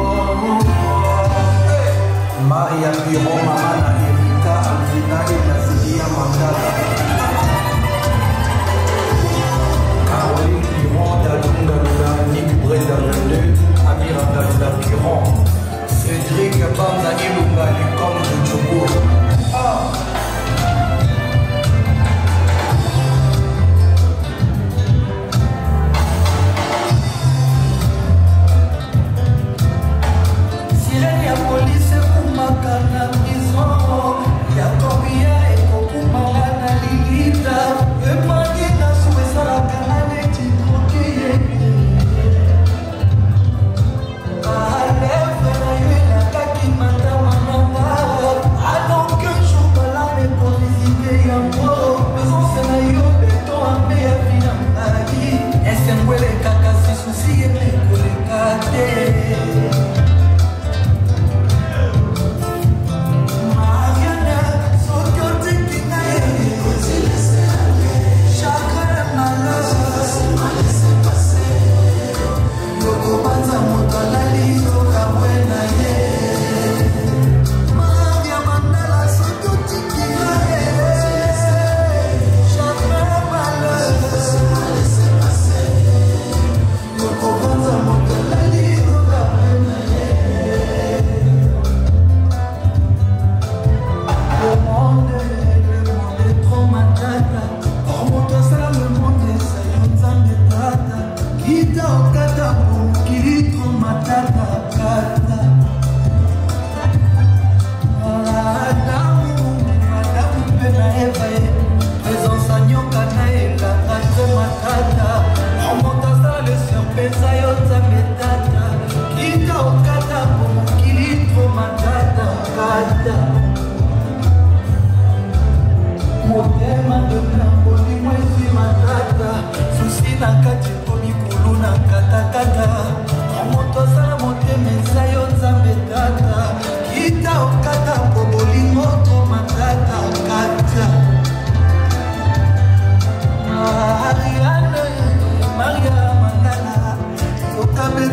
Maria Piro, Mama, Erika, Alvina et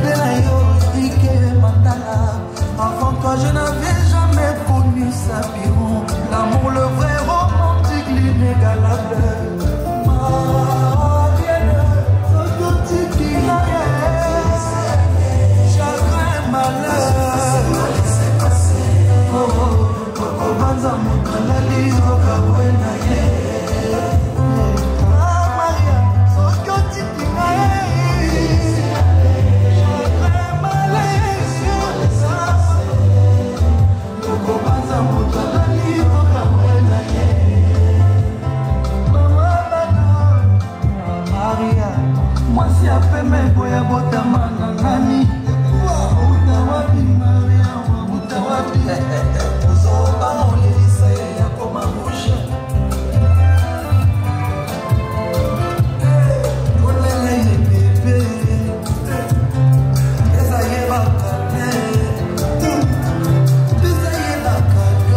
Avant toi je n'avais jamais connu Sapiron. L'amour, le vrai romantique, l'inégalable. Marianne, Sokotique, chagrin, malheur. Oh, oh, oh, Banza, Mokalali, Okawena, Maria, Sokotique, moi si après mes boya botama nangani utawapi Maria utawapi uzoba olelisa ya koma rouge olele ye bébé eza ye bakane eza ye bakado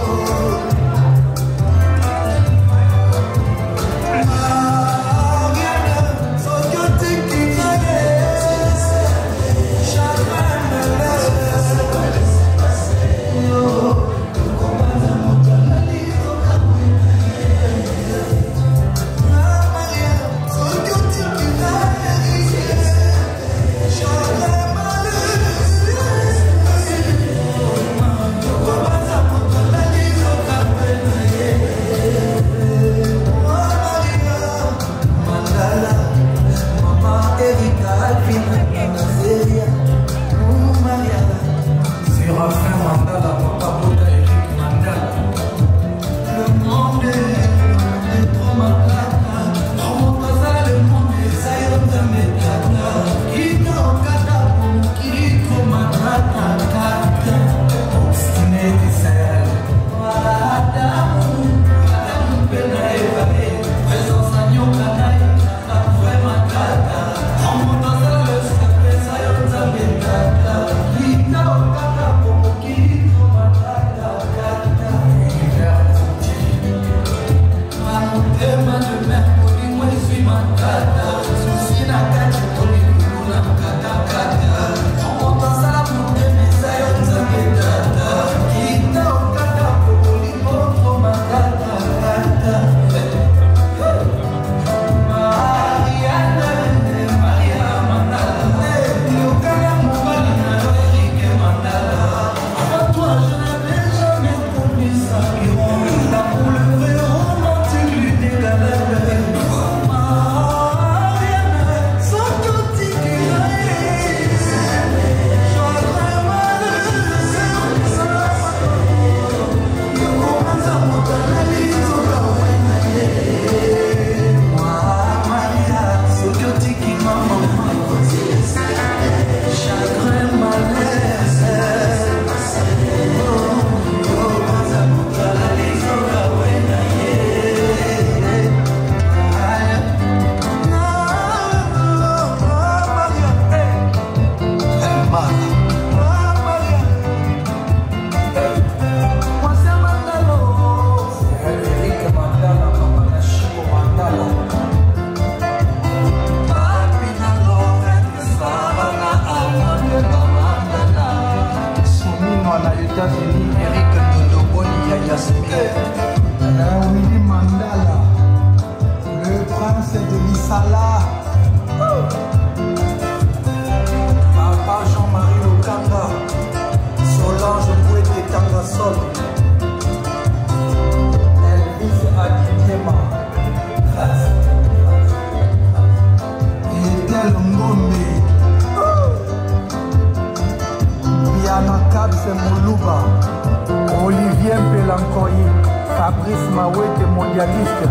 Olivier Pelancoyi, Fabrice Mawete, mondialiste.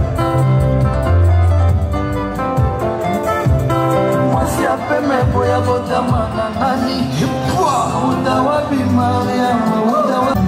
Moi si après mes boya botama nani, utawapi Maria, utawapi.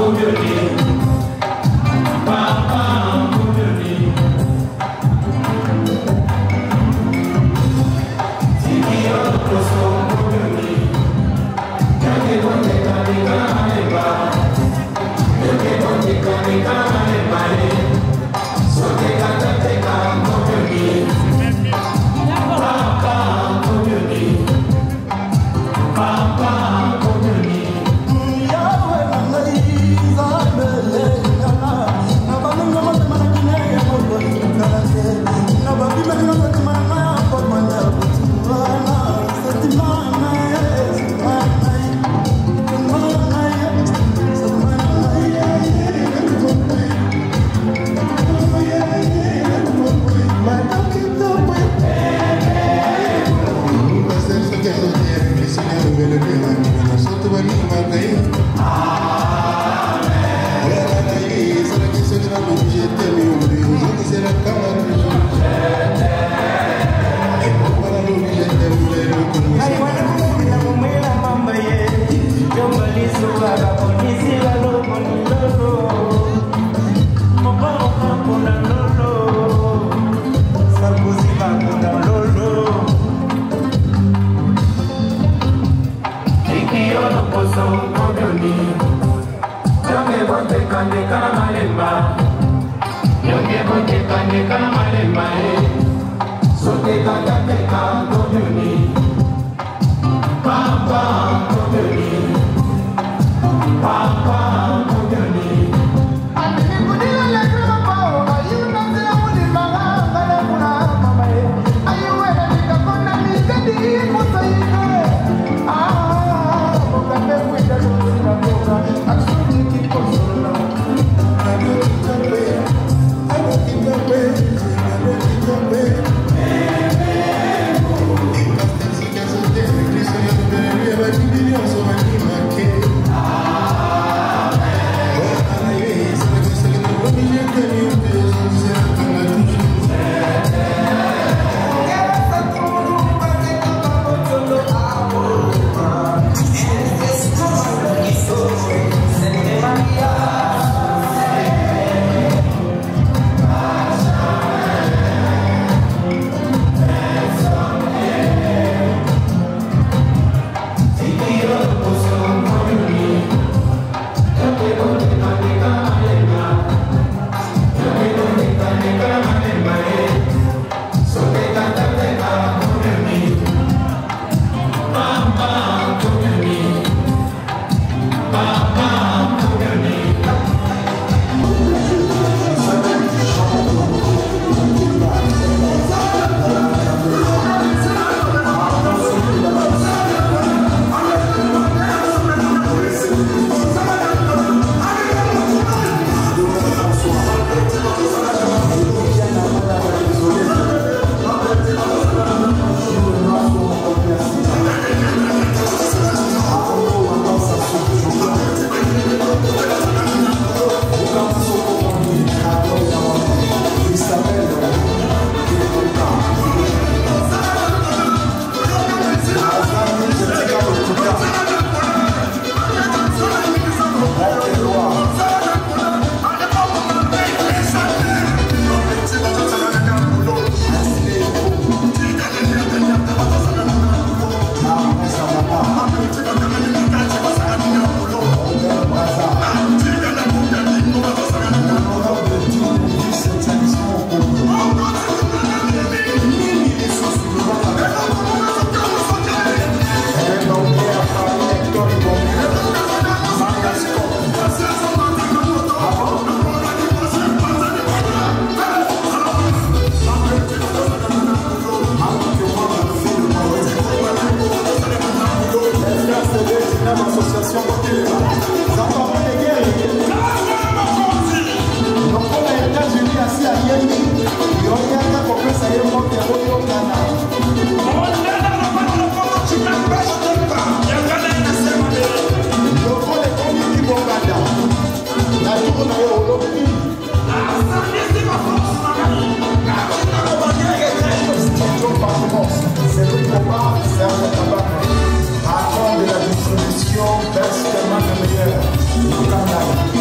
Avant de la distribution, best man meilleur.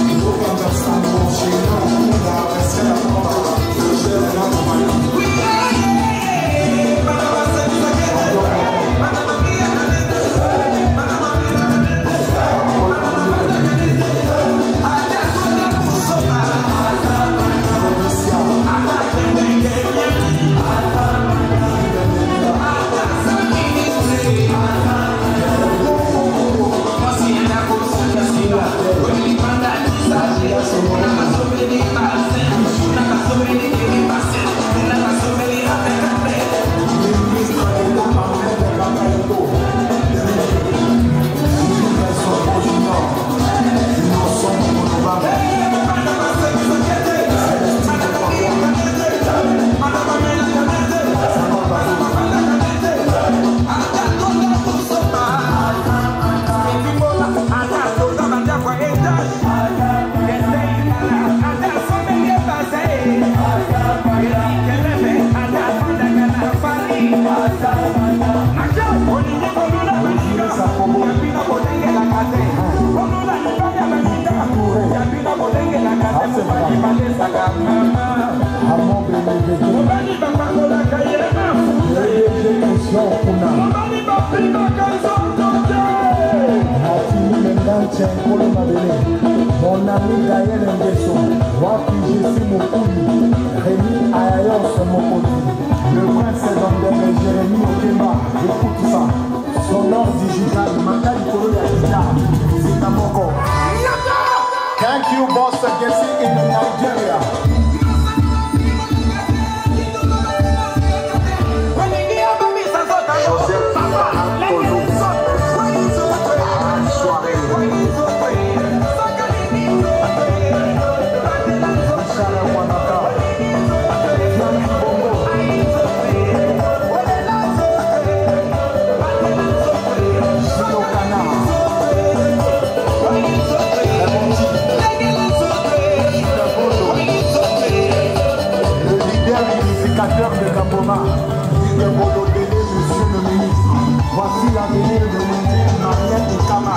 Sébastien Kolo Mabele, mon ami Gaël Ngeso, Wapi Jessi Mokouli, Rémi Ayayos Mokoli, le prince d'André Jérémy Okemba, écoute ça, sonore digital, Makali Kolo Yakita, Zitamoko. Thank you, boss, Gessi in Nigeria. Joseph Antolo. De Gaboma, de Bododélé, monsieur le ministre. Voici l'avenir de mon père, Mariette et Kama.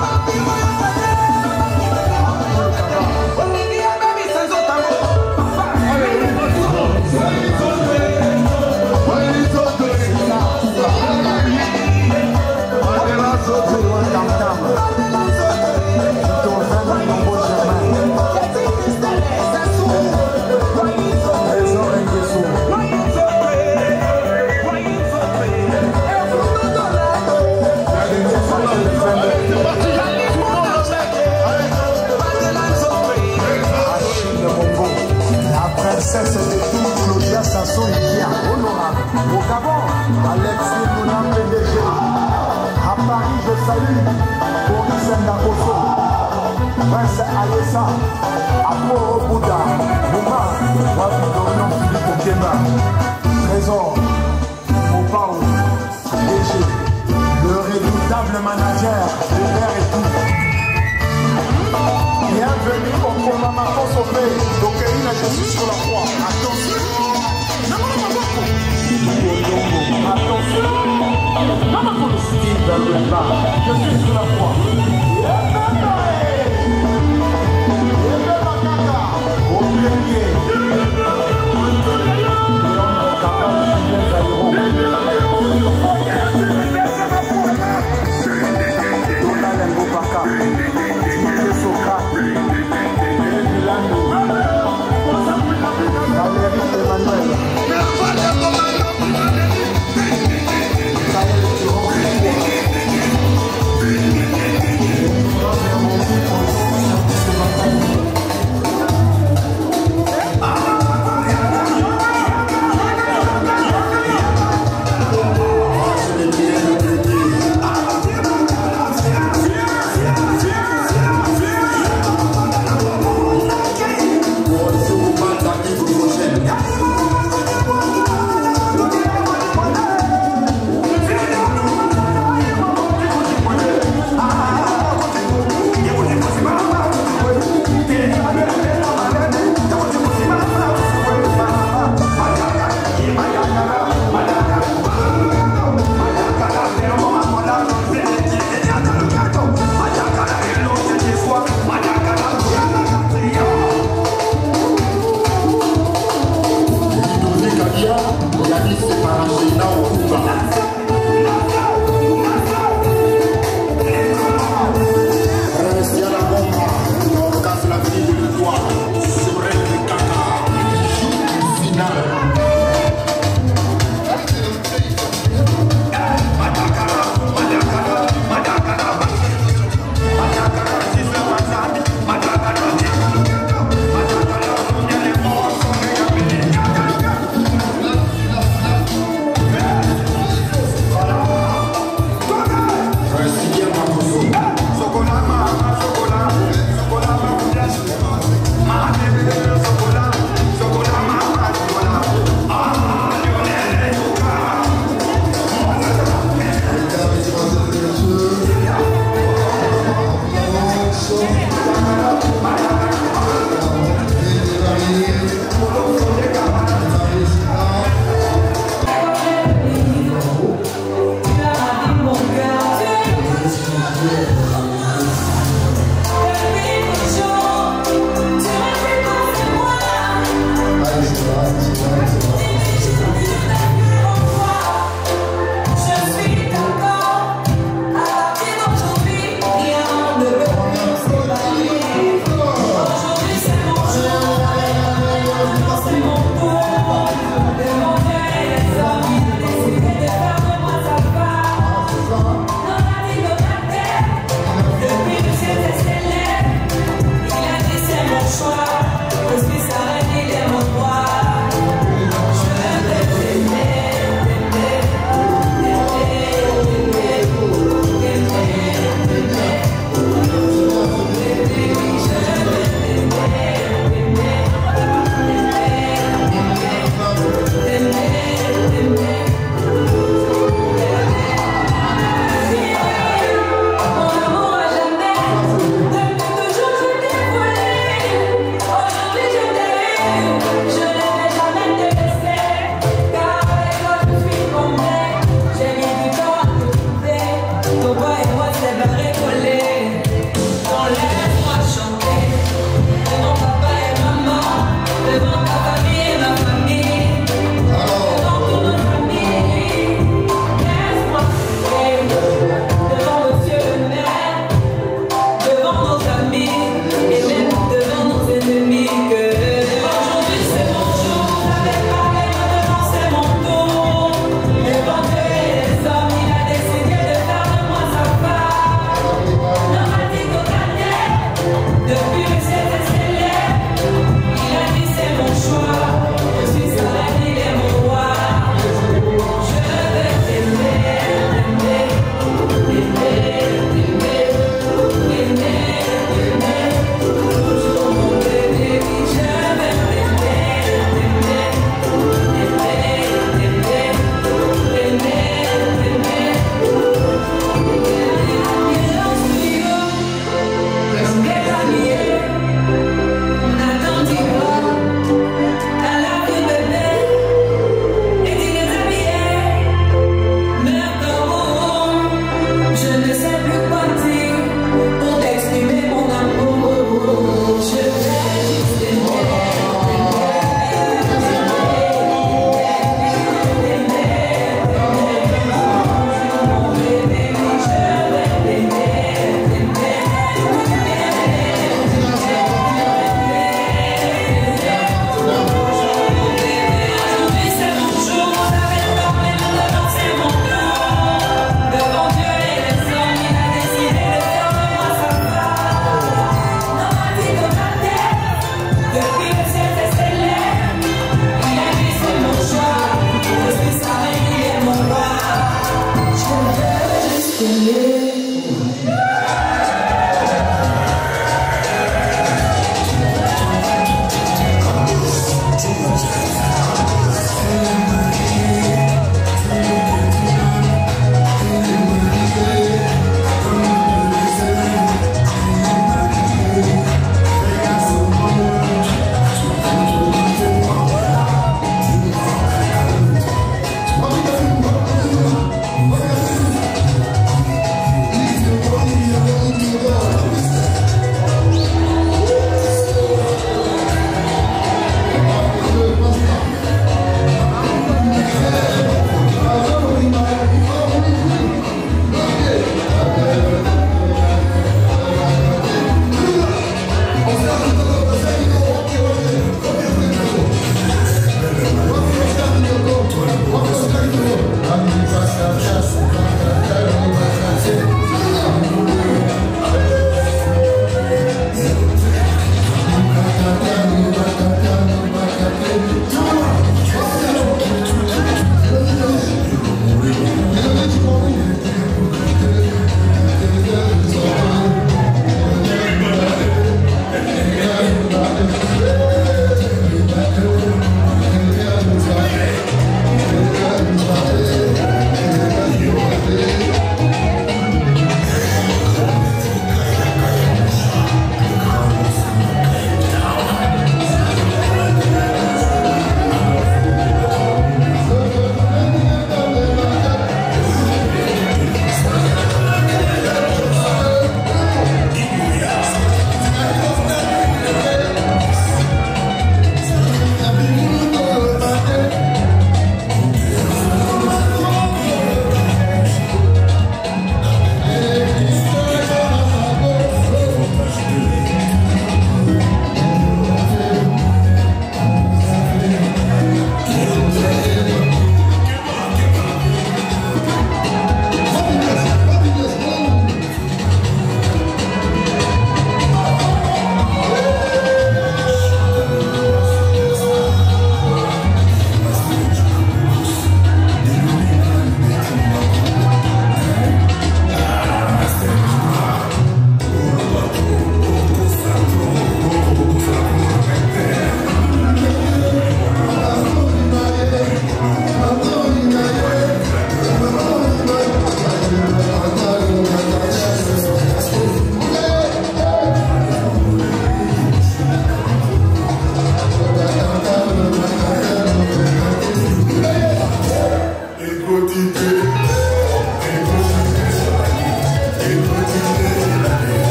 Princesse de tout, Claudia Sasso et bien honorable. Au Gabon, Alexis Moulin P D G. À Paris, je salue Boris Ndakoso, Prince Alessa, Aporo Bouddha, Mouma, Wabidorion Philippe Okemba, Trésor, Mopao, D G, le redoutable manager, le père et tout. Bienvenue au Komama Kosopé, donc il a je suis sur la croix. Attention. Attention. Steve Alwemba, je suis sur la croix. Au premier. Je suis d'accord à la vie d'aujourd'hui. Rien ne peut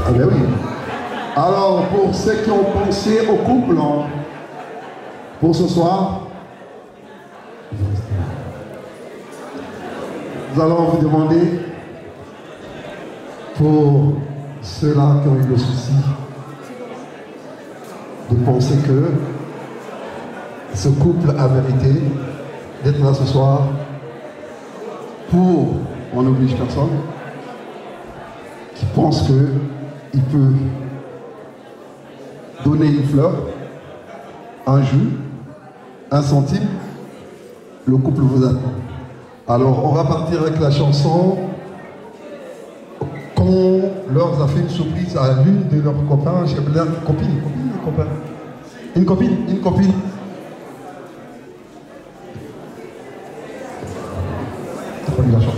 Ah ben oui. Alors, pour ceux qui ont pensé au couple, pour ce soir, nous allons vous demander, pour ceux-là qui ont eu le souci, de penser que ce couple a mérité d'être là ce soir pour, on n'oblige personne, qui pense qu'il peut donner une fleur, un jus, un centime, le couple vous attend. Alors on va partir avec la chanson qu'on leur a fait une surprise à l'une de leurs copains, chez Blair, copine, copine, un copain. Une copine, une copine. T'as pas mis la chanson?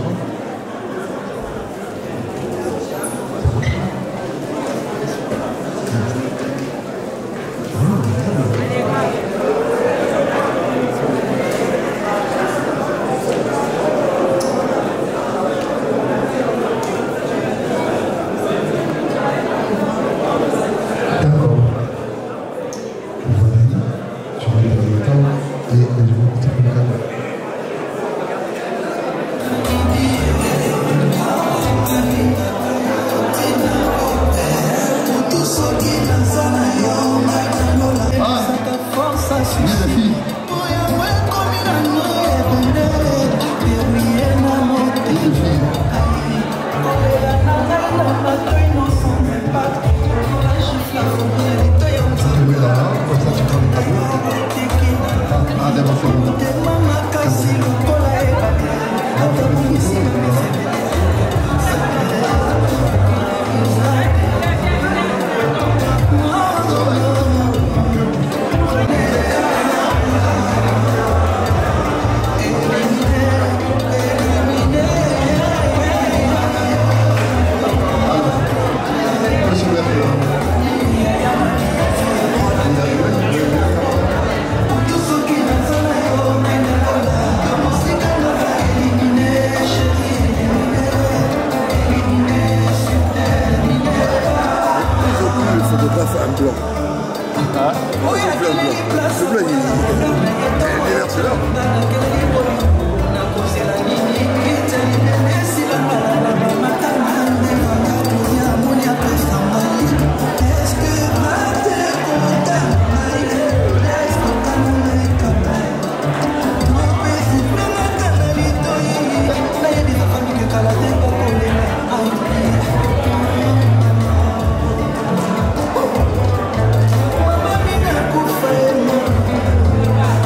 Mama,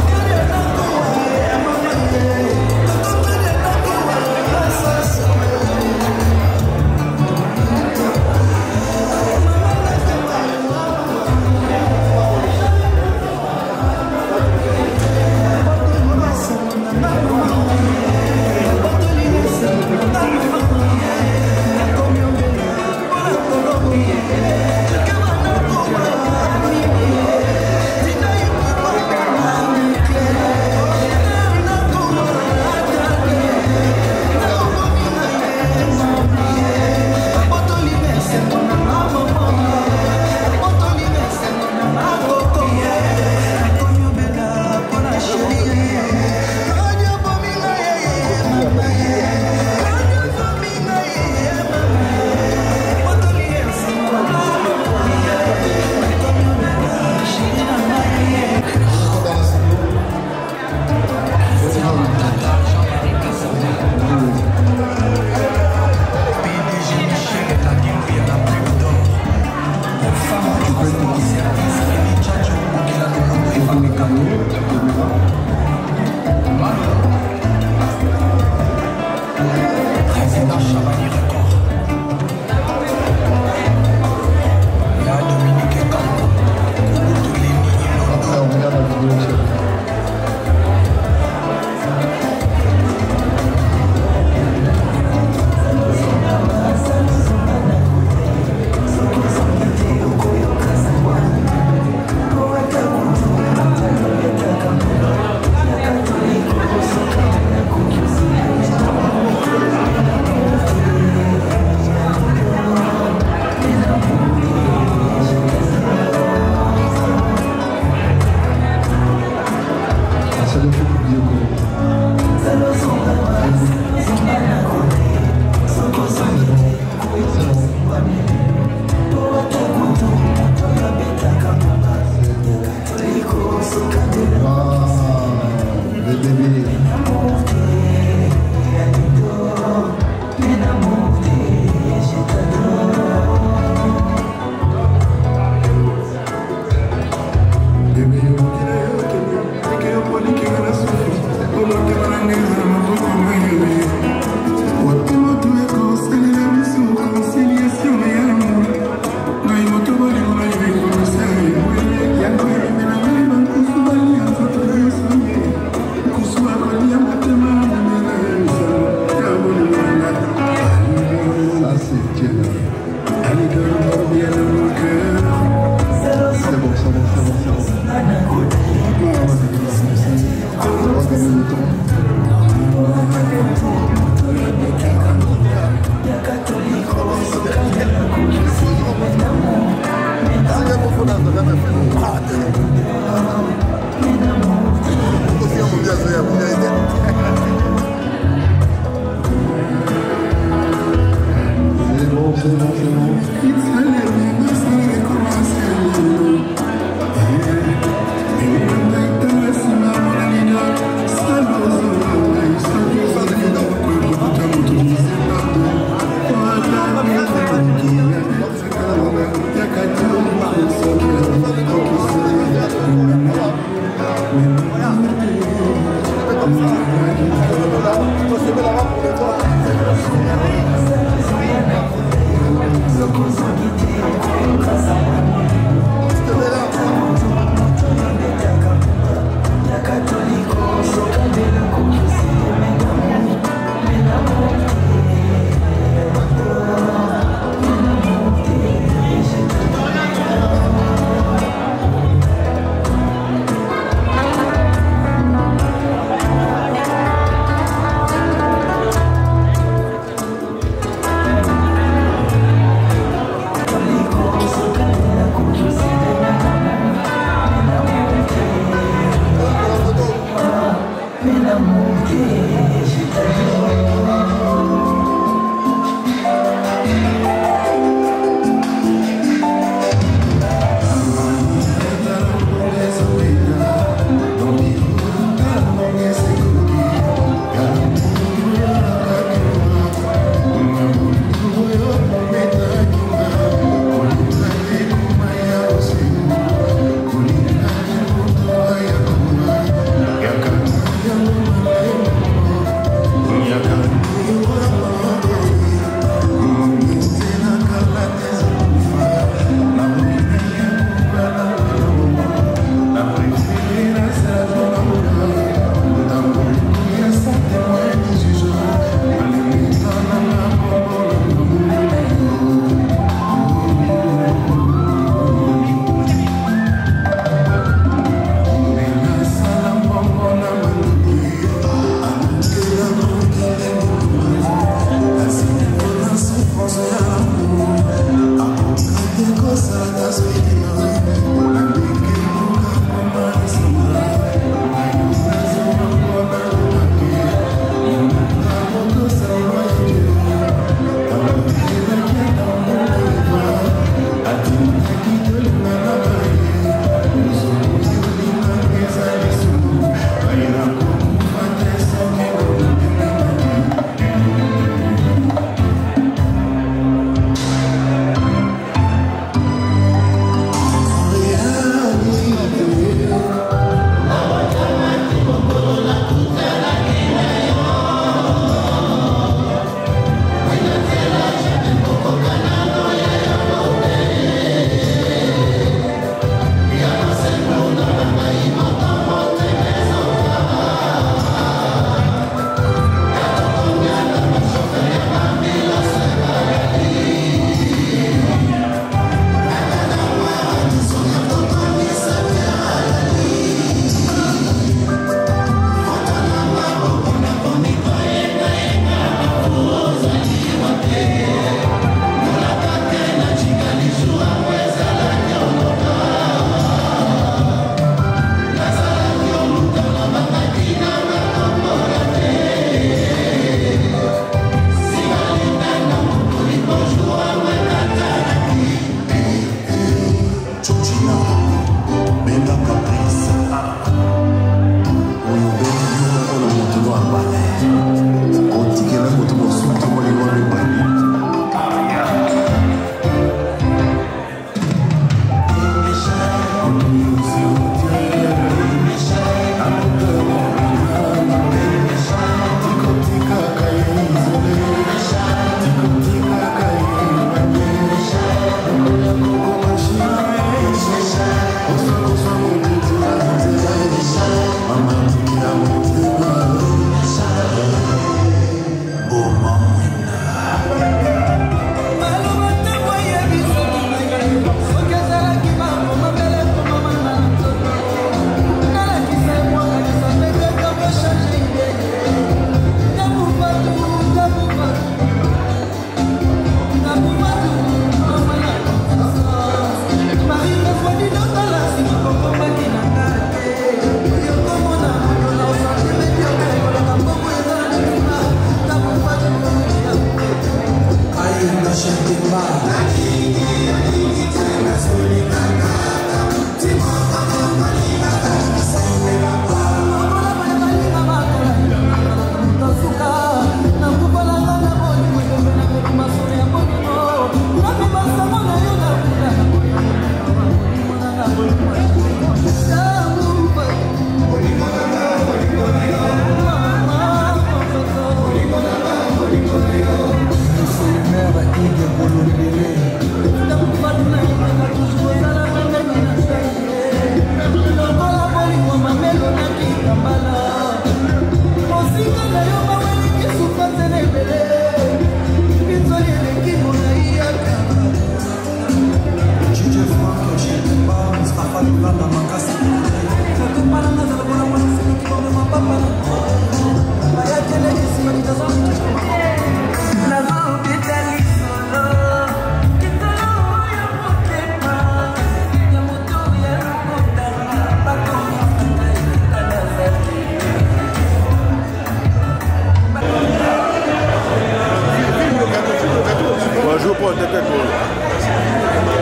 là.